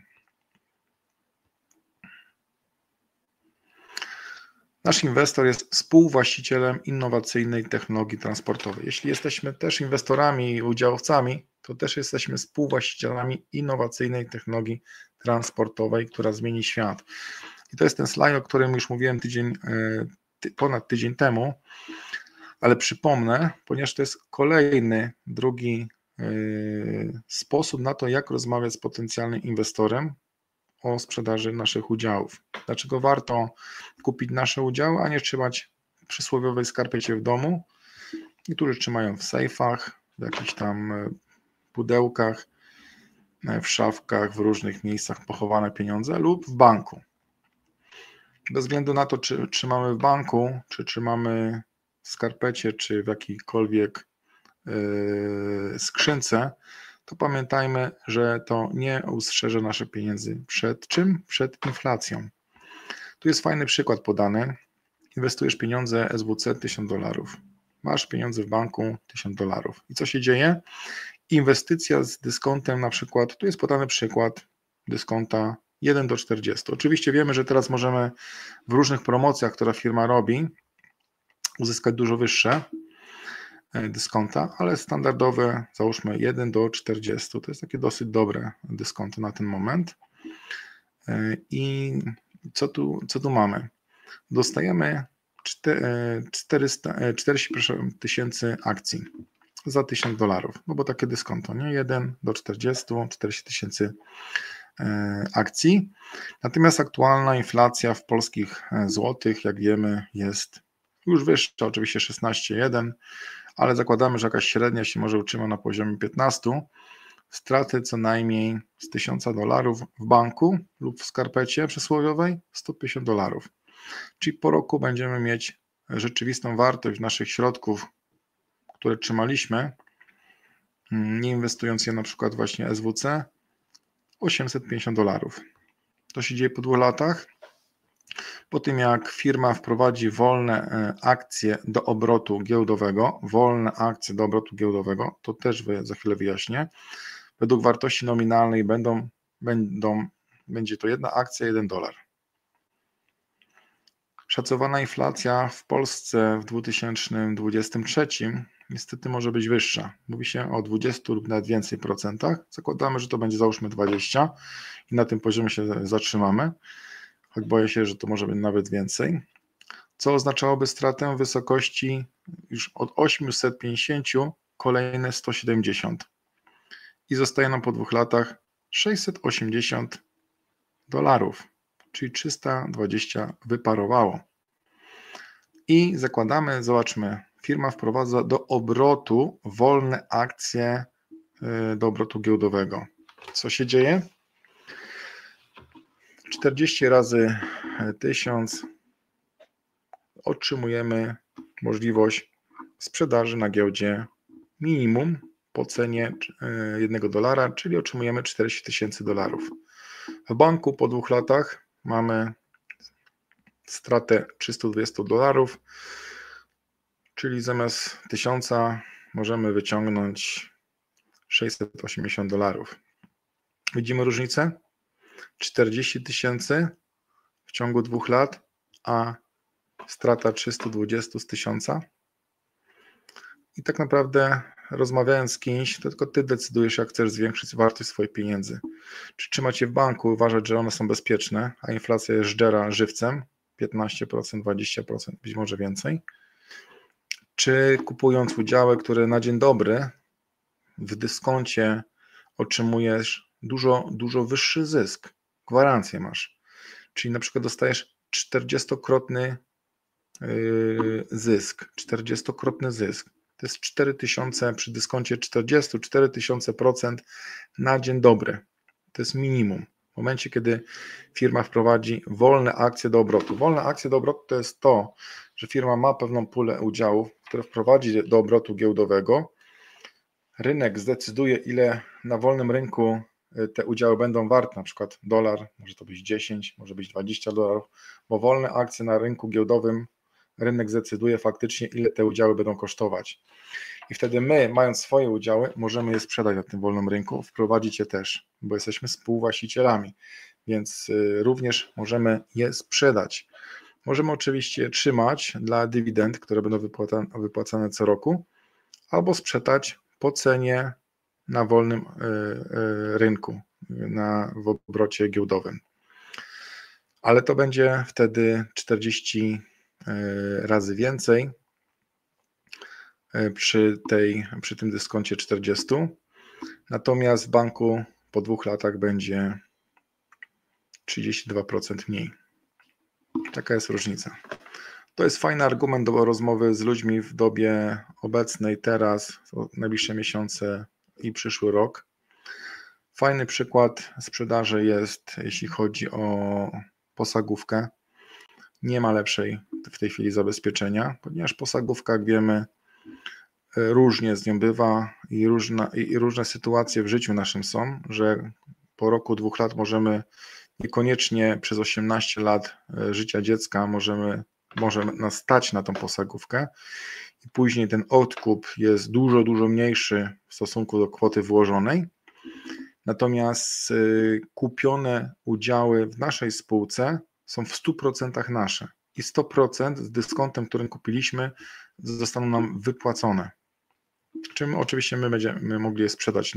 Nasz inwestor jest współwłaścicielem innowacyjnej technologii transportowej. Jeśli jesteśmy też inwestorami i udziałowcami, to też jesteśmy współwłaścicielami innowacyjnej technologii transportowej, która zmieni świat. I to jest ten slajd, o którym już mówiłem ponad tydzień temu, ale przypomnę, ponieważ to jest drugi sposób na to, jak rozmawiać z potencjalnym inwestorem o sprzedaży naszych udziałów. Dlaczego warto kupić nasze udziały, a nie trzymać przysłowiowej skarpecie w domu? Niektórzy trzymają w sejfach, w jakichś tam pudełkach, w szafkach, w różnych miejscach pochowane pieniądze lub w banku. Bez względu na to, czy trzymamy w banku, czy trzymamy w skarpecie, czy w jakiejkolwiek skrzynce, to pamiętajmy, że to nie ustrzeże naszych pieniędzy przed czym? Przed inflacją. Tu jest fajny przykład podany. Inwestujesz pieniądze SWC $1000. Masz pieniądze w banku $1000. I co się dzieje? Inwestycja z dyskontem, na przykład, tu jest podany przykład dyskonta 1:40. Oczywiście wiemy, że teraz możemy w różnych promocjach, które firma robi, uzyskać dużo wyższe dyskonta, ale standardowe, załóżmy 1:40, to jest takie dosyć dobre dyskonto na ten moment. I co tu mamy? Dostajemy 40 tysięcy akcji za $1000, no bo takie dyskonto, nie? 1:40, 40 tysięcy akcji. Natomiast aktualna inflacja w polskich złotych, jak wiemy, jest już wyższa, oczywiście 16,1, ale zakładamy, że jakaś średnia się może utrzyma na poziomie 15. Straty co najmniej z $1000 w banku lub w skarpecie przysłowiowej $150. Czyli po roku będziemy mieć rzeczywistą wartość naszych środków, które trzymaliśmy, nie inwestując je na przykład właśnie SWC, $850. To się dzieje po 2 latach. Po tym jak firma wprowadzi wolne akcje do obrotu giełdowego, to też za chwilę wyjaśnię, według wartości nominalnej będzie to jedna akcja, $1. Szacowana inflacja w Polsce w 2023 niestety może być wyższa. Mówi się o 20 lub nawet więcej procentach. Zakładamy, że to będzie załóżmy 20 i na tym poziomie się zatrzymamy, choć boję się, że to może być nawet więcej, co oznaczałoby stratę w wysokości już od 850 kolejne 170 i zostaje nam po 2 latach $680, czyli 320 wyparowało. I zakładamy, zobaczmy, firma wprowadza do obrotu wolne akcje do obrotu giełdowego. Co się dzieje? 40 razy 1000 otrzymujemy możliwość sprzedaży na giełdzie minimum po cenie $1, czyli otrzymujemy $40,000. W banku po 2 latach mamy stratę $320, czyli zamiast 1000 możemy wyciągnąć $680. Widzimy różnicę? 40,000 w ciągu 2 lat, a strata 320 z 1000. I tak naprawdę rozmawiając z kimś, to tylko ty decydujesz, jak chcesz zwiększyć wartość swoich pieniędzy. Czy trzymać je w banku, uważać, że one są bezpieczne, a inflacja jest żdera żywcem, 15%, 20%, być może więcej. Czy kupując udziały, które na dzień dobry w dyskoncie otrzymujesz dużo wyższy zysk, gwarancję masz. Czyli na przykład dostajesz 40-krotny zysk, 40-krotny zysk. To jest 4000 przy dyskoncie 4000% na dzień dobry. To jest minimum. W momencie, kiedy firma wprowadzi wolne akcje do obrotu. Wolne akcje do obrotu to jest to, że firma ma pewną pulę udziałów, które wprowadzi do obrotu giełdowego. Rynek zdecyduje, ile na wolnym rynku te udziały będą warte, na przykład $1, może to być 10, może być $20, bo wolne akcje na rynku giełdowym, rynek zdecyduje faktycznie, ile te udziały będą kosztować. I wtedy my, mając swoje udziały, możemy je sprzedać na tym wolnym rynku, wprowadzić je też, bo jesteśmy współwłaścicielami, więc również możemy je sprzedać. Możemy oczywiście je trzymać dla dywidend, które będą wypłacane co roku, albo sprzedać po cenie na wolnym rynku, w obrocie giełdowym. Ale to będzie wtedy 40 razy więcej przy tym dyskoncie 40. Natomiast w banku po 2 latach będzie 32% mniej. Taka jest różnica. To jest fajny argument do rozmowy z ludźmi w dobie obecnej, teraz, najbliższe miesiące i przyszły rok. Fajny przykład sprzedaży jest, jeśli chodzi o posagówkę. Nie ma lepszej w tej chwili zabezpieczenia, ponieważ posagówka, jak wiemy, różnie z nią bywa i różne sytuacje w życiu naszym są, że po roku, 2 lat możemy niekoniecznie przez 18 lat życia dziecka może nas stać na tą posagówkę i później ten odkup jest dużo mniejszy w stosunku do kwoty włożonej. Natomiast kupione udziały w naszej spółce są w 100% nasze i 100% z dyskontem, którym kupiliśmy, zostaną nam wypłacone. Czym oczywiście my będziemy mogli je sprzedać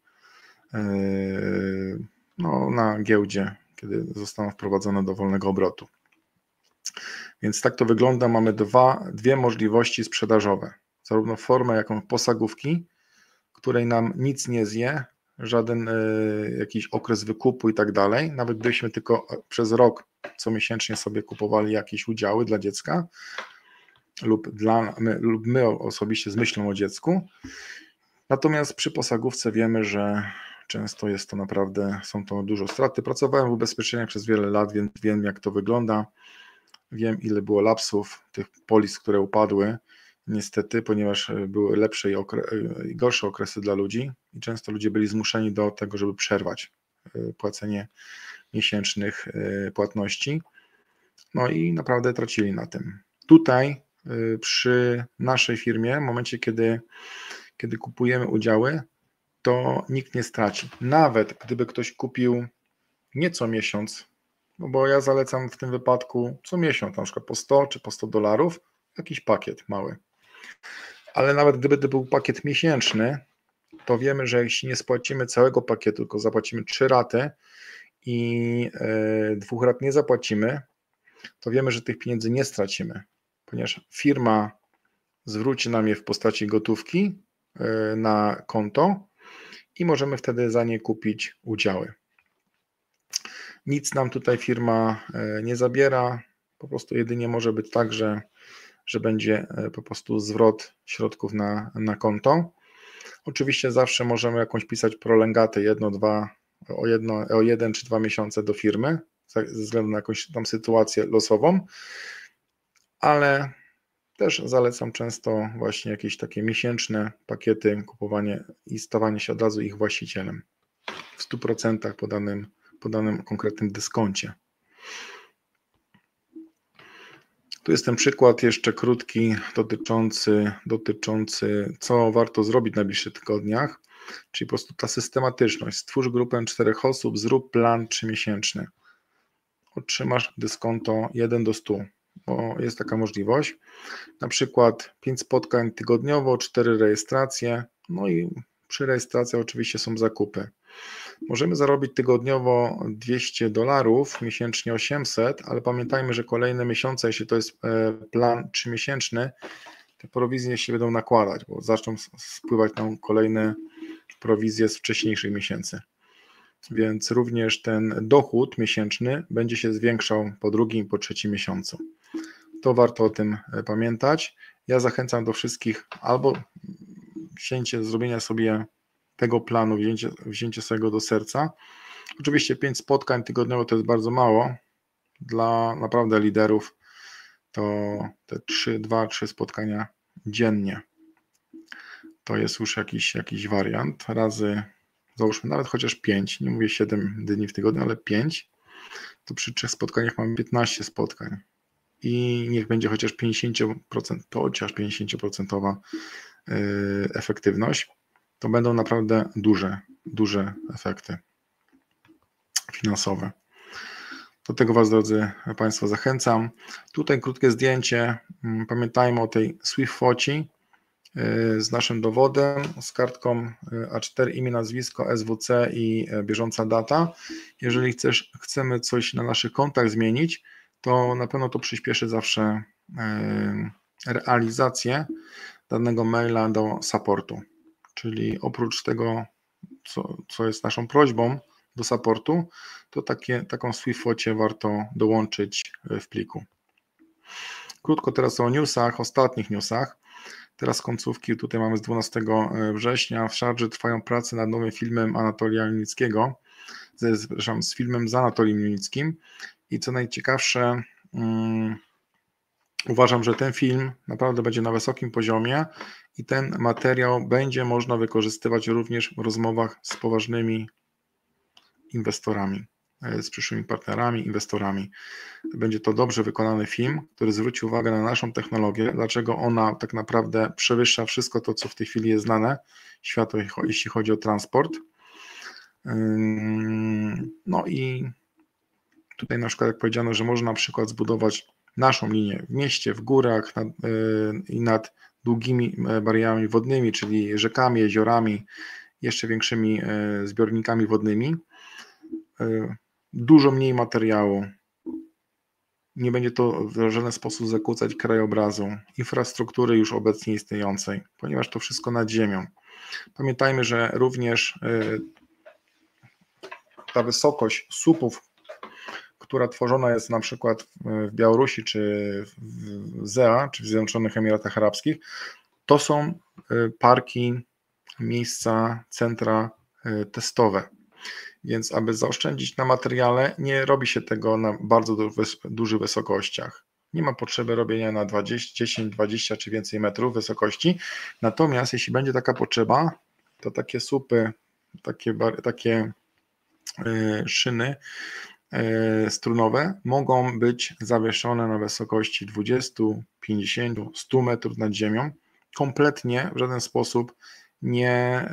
na giełdzie, kiedy zostaną wprowadzone do wolnego obrotu. Więc tak to wygląda. Mamy dwie możliwości sprzedażowe. Zarówno formę jaką posagówki, której nam nic nie zje, żaden jakiś okres wykupu i tak dalej. Nawet gdybyśmy tylko przez rok comiesięcznie sobie kupowali jakieś udziały dla dziecka lub my osobiście z myślą o dziecku. Natomiast przy posagówce wiemy, że często jest to naprawdę, są to dużo straty. Pracowałem w ubezpieczeniach przez wiele lat, więc wiem, jak to wygląda. Wiem, ile było lapsów, tych polis, które upadły, niestety, ponieważ były lepsze i gorsze okresy dla ludzi i często ludzie byli zmuszeni do tego, żeby przerwać płacenie miesięcznych płatności. No i naprawdę tracili na tym. Tutaj przy naszej firmie, w momencie, kiedy kupujemy udziały, to nikt nie straci. Nawet gdyby ktoś kupił nie co miesiąc, no bo ja zalecam w tym wypadku co miesiąc, na przykład po 100 czy po $100, jakiś pakiet mały. Ale nawet gdyby to był pakiet miesięczny, to wiemy, że jeśli nie spłacimy całego pakietu, tylko zapłacimy 3 raty i 2 rat nie zapłacimy, to wiemy, że tych pieniędzy nie stracimy, ponieważ firma zwróci nam je w postaci gotówki na konto i możemy wtedy za nie kupić udziały. Nic nam tutaj firma nie zabiera, po prostu jedynie może być tak, że że będzie po prostu zwrot środków na konto. Oczywiście zawsze możemy jakąś pisać prolongatę o 1 czy 2 miesiące do firmy, ze względu na jakąś tam sytuację losową, ale też zalecam często właśnie jakieś takie miesięczne pakiety, kupowanie i stawanie się od razu ich właścicielem w 100% po danym konkretnym dyskoncie. Tu jest ten przykład jeszcze krótki dotyczący co warto zrobić w najbliższych tygodniach, czyli po prostu ta systematyczność. Stwórz grupę 4 osób, zrób plan 3-miesięczny. Otrzymasz dyskonto 1 do 100, bo jest taka możliwość. Na przykład 5 spotkań tygodniowo, 4 rejestracje, no i przy rejestracji oczywiście są zakupy. Możemy zarobić tygodniowo $200, miesięcznie 800, ale pamiętajmy, że kolejne miesiące, jeśli to jest plan 3-miesięczny, te prowizje się będą nakładać, bo zaczną spływać nam kolejne prowizje z wcześniejszych miesięcy. Więc również ten dochód miesięczny będzie się zwiększał po drugim, po trzecim miesiącu. To warto o tym pamiętać. Ja zachęcam do wszystkich albo zrobienia sobie tego planu, wzięcie sobie go do serca. Oczywiście 5 spotkań tygodniowo to jest bardzo mało. Dla naprawdę liderów to te 2-3 spotkania dziennie. To jest już jakiś wariant. Razy, załóżmy nawet chociaż 5, nie mówię 7 dni w tygodniu, ale 5, to przy 3 spotkaniach mamy 15 spotkań. I niech będzie chociaż 50% efektywność. To będą naprawdę duże efekty finansowe. Do tego Was, drodzy Państwo, zachęcam. Tutaj krótkie zdjęcie. Pamiętajmy o tej SwiftFoci z naszym dowodem, z kartką A4, imię, nazwisko, SWC i bieżąca data. Jeżeli chcemy coś na naszych kontach zmienić, to na pewno to przyspieszy zawsze realizację danego maila do supportu. Czyli oprócz tego, co jest naszą prośbą do supportu, to taką SwiftFocię warto dołączyć w pliku. Krótko teraz o newsach, ostatnich newsach. Teraz końcówki, tutaj mamy z 12 września. W Szardży trwają prace nad nowym filmem Anatolia Milickiego, z filmem z Anatoliem Milickim. I co najciekawsze, uważam, że ten film naprawdę będzie na wysokim poziomie i ten materiał będzie można wykorzystywać również w rozmowach z poważnymi inwestorami, z przyszłymi partnerami, inwestorami. Będzie to dobrze wykonany film, który zwróci uwagę na naszą technologię, dlaczego ona tak naprawdę przewyższa wszystko to, co w tej chwili jest znane światu, jeśli chodzi o transport. No i tutaj na przykład jak powiedziano, że można na przykład zbudować naszą linię w mieście, w górach i nad długimi barierami wodnymi, czyli rzekami, jeziorami, jeszcze większymi zbiornikami wodnymi. Dużo mniej materiału. Nie będzie to w żaden sposób zakłócać krajobrazu, infrastruktury już obecnie istniejącej, ponieważ to wszystko nad ziemią. Pamiętajmy, że również ta wysokość słupów, która tworzona jest na przykład w Białorusi, czy w ZEA, czy w Zjednoczonych Emiratach Arabskich, to są parki, miejsca, centra testowe. Więc aby zaoszczędzić na materiale, nie robi się tego na bardzo dużych wysokościach. Nie ma potrzeby robienia na 10, 20 czy więcej metrów wysokości. Natomiast jeśli będzie taka potrzeba, to takie słupy, takie szyny strunowe mogą być zawieszone na wysokości 20, 50, 100 metrów nad ziemią. Kompletnie w żaden sposób nie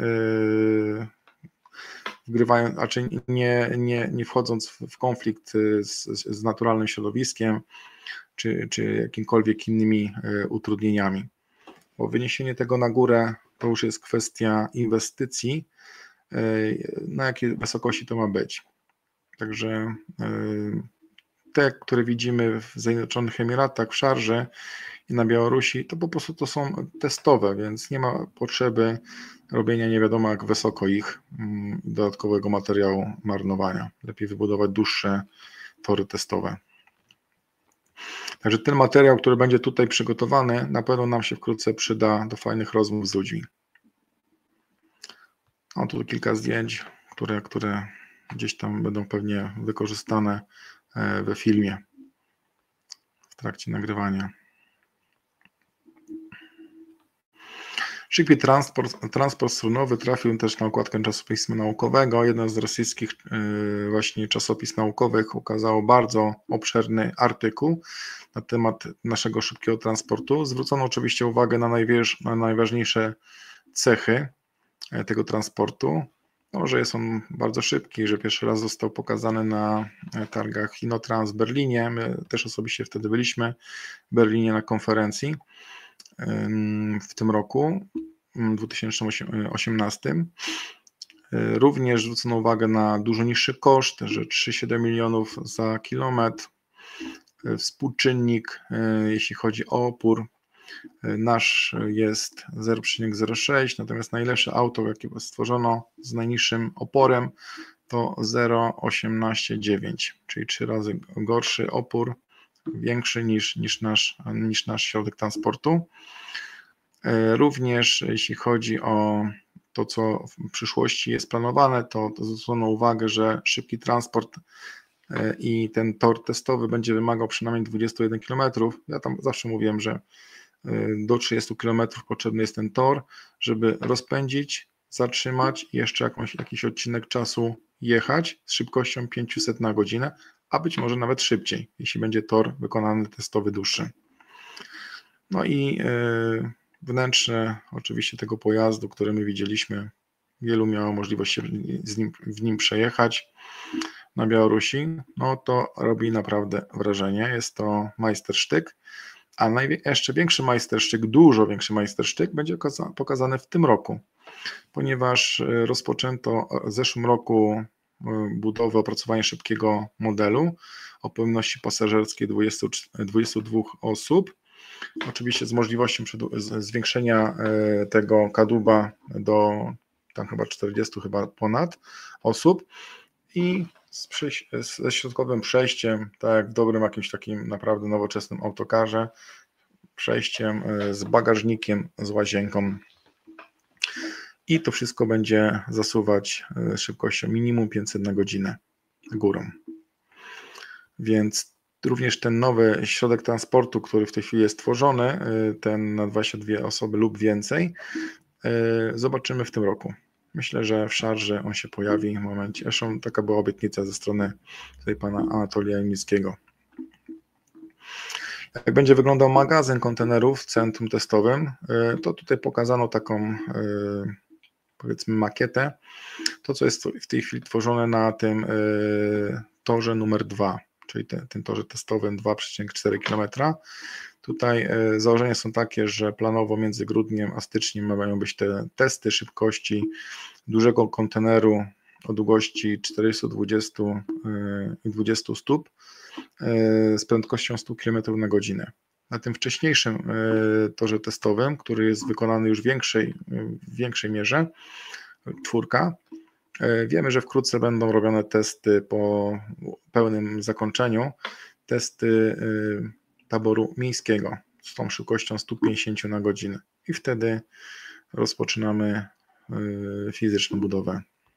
wgrywając, znaczy nie wchodząc w konflikt z naturalnym środowiskiem czy jakimikolwiek innymi utrudnieniami. Bo wyniesienie tego na górę to już jest kwestia inwestycji, na jakiej wysokości to ma być. Także te, które widzimy w Zjednoczonych Emiratach, w Szardży i na Białorusi, to po prostu to są testowe, więc nie ma potrzeby robienia nie wiadomo jak wysoko ich, dodatkowego materiału marnowania. Lepiej wybudować dłuższe tory testowe. Także ten materiał, który będzie tutaj przygotowany, na pewno nam się wkrótce przyda do fajnych rozmów z ludźmi. O, tu kilka zdjęć, które gdzieś tam będą pewnie wykorzystane we filmie w trakcie nagrywania. Szybki transport strunowy trafił też na okładkę czasopisma naukowego. Jeden z rosyjskich właśnie czasopism naukowych ukazało bardzo obszerny artykuł na temat naszego szybkiego transportu. Zwrócono oczywiście uwagę na najważniejsze cechy tego transportu. No, że jest on bardzo szybki, że pierwszy raz został pokazany na targach Inotrans w Berlinie. My też osobiście wtedy byliśmy w Berlinie na konferencji w tym roku, w 2018. Również zwrócono uwagę na dużo niższy koszt, że 3,7 milionów za kilometr. Współczynnik, jeśli chodzi o opór, nasz jest 0,06, natomiast najlepsze auto, jakie stworzono z najniższym oporem, to 0,189, czyli 3 razy gorszy opór, większy niż nasz środek transportu. Również jeśli chodzi o to, co w przyszłości jest planowane, to zwrócono uwagę, że szybki transport i ten tor testowy będzie wymagał przynajmniej 21 km. Ja tam zawsze mówiłem, że do 30 km potrzebny jest ten tor, żeby rozpędzić, zatrzymać i jeszcze jakiś odcinek czasu jechać z szybkością 500 na godzinę, a być może nawet szybciej, jeśli będzie tor wykonany testowy dłuższy. No i wnętrze oczywiście tego pojazdu, który my widzieliśmy, wielu miało możliwość się w nim przejechać na Białorusi, no to robi naprawdę wrażenie, jest to majstersztyk, a jeszcze większy majstersztyk, dużo większy majstersztyk będzie pokazany w tym roku, ponieważ rozpoczęto w zeszłym roku budowę, opracowanie szybkiego modelu o pojemności pasażerskiej 22 osób, oczywiście z możliwością zwiększenia tego kadłuba do tam chyba 40 ponad osób i ze środkowym przejściem, tak jak w dobrym jakimś takim naprawdę nowoczesnym autokarze, przejściem z bagażnikiem, z łazienką i to wszystko będzie zasuwać szybkością minimum 500 na godzinę górą. Więc również ten nowy środek transportu, który w tej chwili jest tworzony, ten na 22 osoby lub więcej, zobaczymy w tym roku. Myślę, że w Szarży on się pojawi w momencie. Zresztą taka była obietnica ze strony tutaj pana Anatolia Imnickiego. Jak będzie wyglądał magazyn kontenerów w centrum testowym, to tutaj pokazano taką, powiedzmy, makietę. To, co jest w tej chwili tworzone na tym torze numer 2, czyli tym torze testowym 2,4 km. Tutaj założenia są takie, że planowo między grudniem a styczniem mają być te testy szybkości dużego konteneru o długości 420 i 20 stóp z prędkością 100 km na godzinę. Na tym wcześniejszym torze testowym, który jest wykonany już w większej mierze, 4, wiemy, że wkrótce będą robione testy po pełnym zakończeniu, testy taboru miejskiego z tą szybkością 150 na godzinę i wtedy rozpoczynamy fizyczną budowę.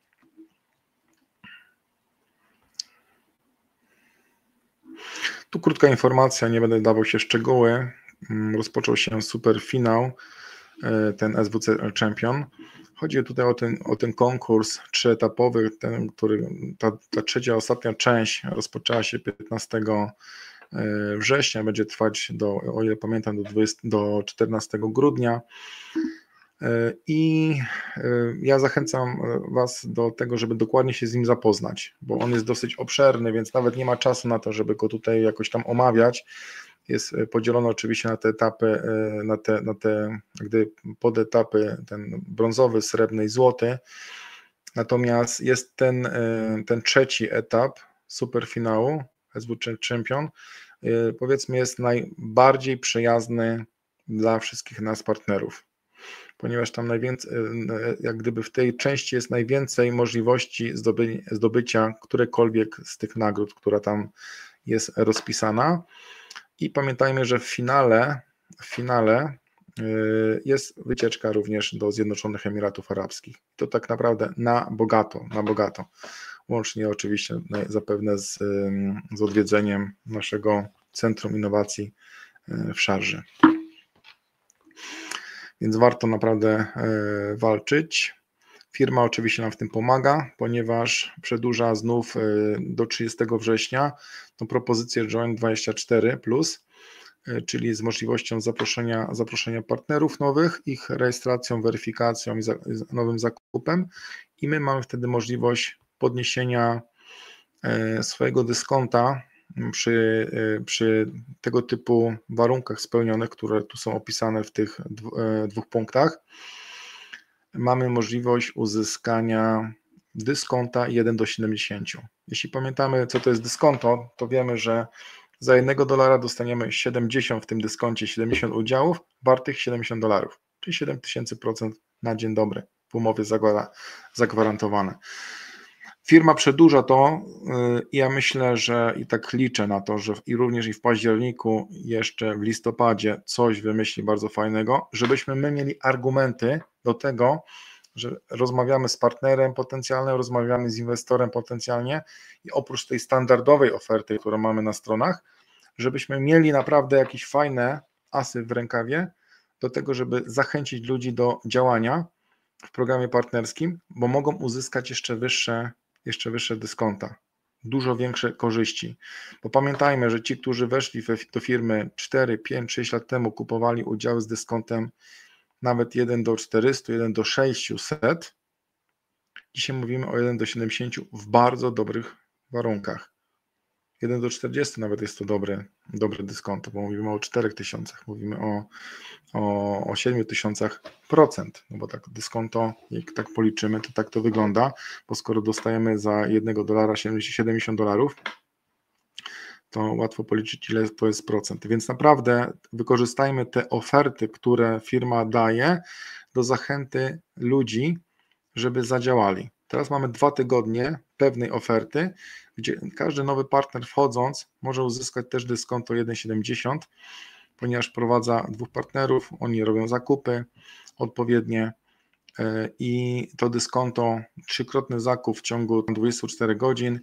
Tu krótka informacja, nie będę dawał się szczegóły. Rozpoczął się super finał, ten SWC Champion. Chodzi tutaj o ten konkurs trzyetapowy, ta trzecia, ostatnia część rozpoczęła się 15 września, będzie trwać o ile pamiętam, do 14 grudnia. I ja zachęcam Was do tego, żeby dokładnie się z nim zapoznać, bo on jest dosyć obszerny, więc nawet nie ma czasu na to, żeby go tutaj jakoś tam omawiać. Jest podzielony oczywiście na te etapy, na te podetapy, ten brązowy, srebrny i złoty. Natomiast jest ten trzeci etap superfinału SWC Champion, powiedzmy, jest najbardziej przyjazny dla wszystkich nas partnerów, ponieważ tam jak gdyby w tej części jest najwięcej możliwości zdobycia którekolwiek z tych nagród, która tam jest rozpisana. I pamiętajmy, że w finale jest wycieczka również do Zjednoczonych Emiratów Arabskich. To tak naprawdę na bogato. Łącznie oczywiście zapewne z odwiedzeniem naszego Centrum Innowacji w Szarży. Więc warto naprawdę walczyć. Firma oczywiście nam w tym pomaga, ponieważ przedłuża znów do 30 września tą propozycję Join 24+, czyli z możliwością zaproszenia partnerów nowych, ich rejestracją, weryfikacją i nowym zakupem. I my mamy wtedy możliwość podniesienia swojego dyskonta przy tego typu warunkach spełnionych, które tu są opisane w tych 2 punktach. Mamy możliwość uzyskania dyskonta 1:70. Jeśli pamiętamy, co to jest dyskonto, to wiemy, że za $1 dostaniemy 70 w tym dyskoncie, 70 udziałów wartych $70, czyli 7000% na dzień dobry w umowie zagwarantowane. Firma przedłuża to i ja myślę, że i tak liczę na to, że również i w październiku, jeszcze w listopadzie coś wymyśli bardzo fajnego, żebyśmy my mieli argumenty do tego, że rozmawiamy z partnerem potencjalnym, rozmawiamy z inwestorem potencjalnie i oprócz tej standardowej oferty, którą mamy na stronach, żebyśmy mieli naprawdę jakieś fajne asy w rękawie do tego, żeby zachęcić ludzi do działania w programie partnerskim, bo mogą uzyskać jeszcze wyższe dyskonta, dużo większe korzyści. Bo pamiętajmy, że ci, którzy weszli do firmy 4, 5, 6 lat temu, kupowali udziały z dyskontem nawet 1:400, 1:600. Dzisiaj mówimy o 1:70 w bardzo dobrych warunkach. 1:40 nawet jest to dobry dyskont, bo mówimy o 4000, mówimy o 7000%, no bo tak dyskonto, jak tak policzymy, to tak to wygląda, bo skoro dostajemy za $1 $70, to łatwo policzyć, ile to jest procent. Więc naprawdę wykorzystajmy te oferty, które firma daje do zachęty ludzi, żeby zadziałali. Teraz mamy 2 tygodnie pewnej oferty, gdzie każdy nowy partner wchodząc może uzyskać też dyskonto 1,70, ponieważ wprowadza 2 partnerów, oni robią zakupy odpowiednie i to dyskonto, 3-krotny zakup w ciągu 24 godzin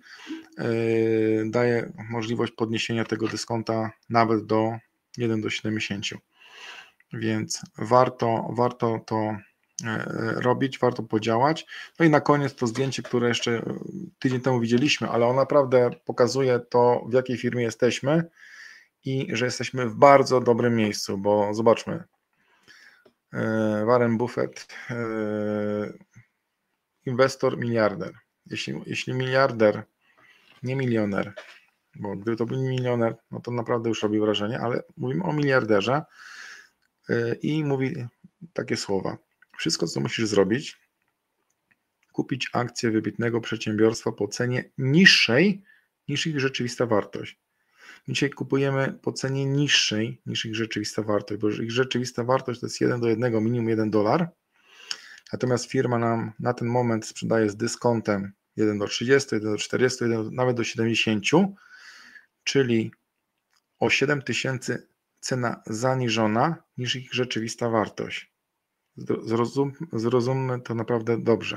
daje możliwość podniesienia tego dyskonta nawet do 1:70. Więc warto to robić, warto podziałać. No i na koniec to zdjęcie, które jeszcze tydzień temu widzieliśmy, ale ono naprawdę pokazuje to, w jakiej firmie jesteśmy i że jesteśmy w bardzo dobrym miejscu, bo zobaczmy, Warren Buffett, inwestor, miliarder. Jeśli miliarder, nie milioner, bo gdyby to był milioner, no to naprawdę już robi wrażenie, ale mówimy o miliarderze i mówi takie słowa. Wszystko, co musisz zrobić, kupić akcję wybitnego przedsiębiorstwa po cenie niższej niż ich rzeczywista wartość. Dzisiaj kupujemy po cenie niższej niż ich rzeczywista wartość, bo ich rzeczywista wartość to jest 1:1, minimum $1, natomiast firma nam na ten moment sprzedaje z dyskontem 1:30, 1:40, nawet do 70, czyli o 7000 cena zaniżona niż ich rzeczywista wartość. Zrozummy to naprawdę dobrze.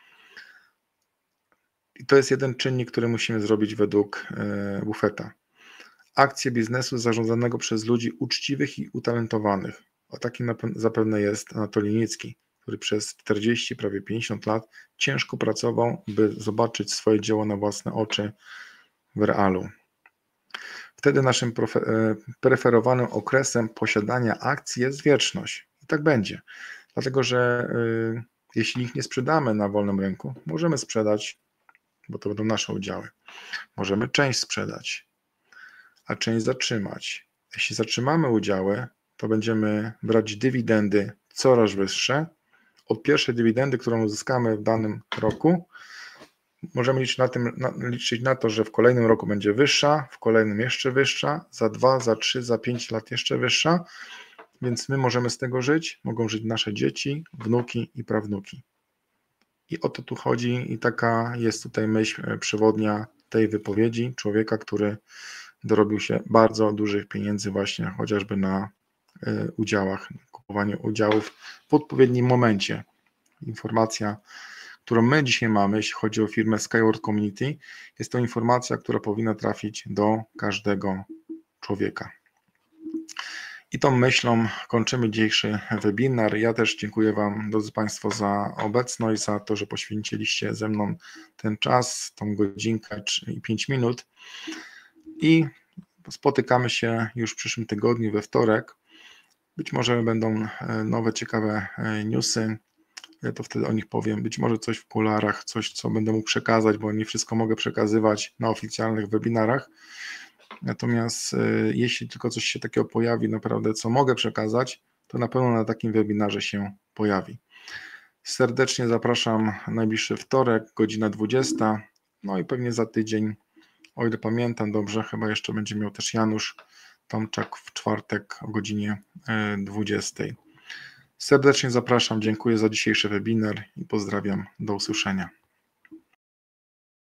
I to jest jeden czynnik, który musimy zrobić według Buffetta. Akcje biznesu zarządzanego przez ludzi uczciwych i utalentowanych. O takim zapewne jest Anatolij Nicki, który przez 40, prawie 50 lat ciężko pracował, by zobaczyć swoje dzieło na własne oczy w realu. Wtedy naszym preferowanym okresem posiadania akcji jest wieczność. I tak będzie. Dlatego, że jeśli ich nie sprzedamy na wolnym rynku, możemy sprzedać, bo to będą nasze udziały. Możemy część sprzedać, a część zatrzymać. Jeśli zatrzymamy udziały, to będziemy brać dywidendy coraz wyższe. Od pierwszej dywidendy, którą uzyskamy w danym roku, możemy liczyć na to, że w kolejnym roku będzie wyższa, w kolejnym jeszcze wyższa, za 2, za 3, za 5 lat jeszcze wyższa, więc my możemy z tego żyć, mogą żyć nasze dzieci, wnuki i prawnuki. I o to tu chodzi i taka jest tutaj myśl przewodnia tej wypowiedzi człowieka, który dorobił się bardzo dużych pieniędzy właśnie chociażby na udziałach, kupowaniu udziałów w odpowiednim momencie. Informacja, którą my dzisiaj mamy, jeśli chodzi o firmę Skyward Community, jest to informacja, która powinna trafić do każdego człowieka. I tą myślą kończymy dzisiejszy webinar. Ja też dziękuję Wam, drodzy Państwo, za obecność, za to, że poświęciliście ze mną ten czas, tą godzinkę i 5 minut. I spotykamy się już w przyszłym tygodniu, we wtorek. Być może będą nowe, ciekawe newsy. Ja to wtedy o nich powiem. Być może coś w kularach, coś, co będę mógł przekazać, bo nie wszystko mogę przekazywać na oficjalnych webinarach. Natomiast jeśli tylko coś się takiego pojawi, naprawdę co mogę przekazać, to na pewno na takim webinarze się pojawi. Serdecznie zapraszam najbliższy wtorek, godzina 20. No i pewnie za tydzień, o ile pamiętam dobrze, chyba jeszcze będzie miał też Janusz Tomczak w czwartek o godzinie 20. Serdecznie zapraszam, dziękuję za dzisiejszy webinar i pozdrawiam, do usłyszenia.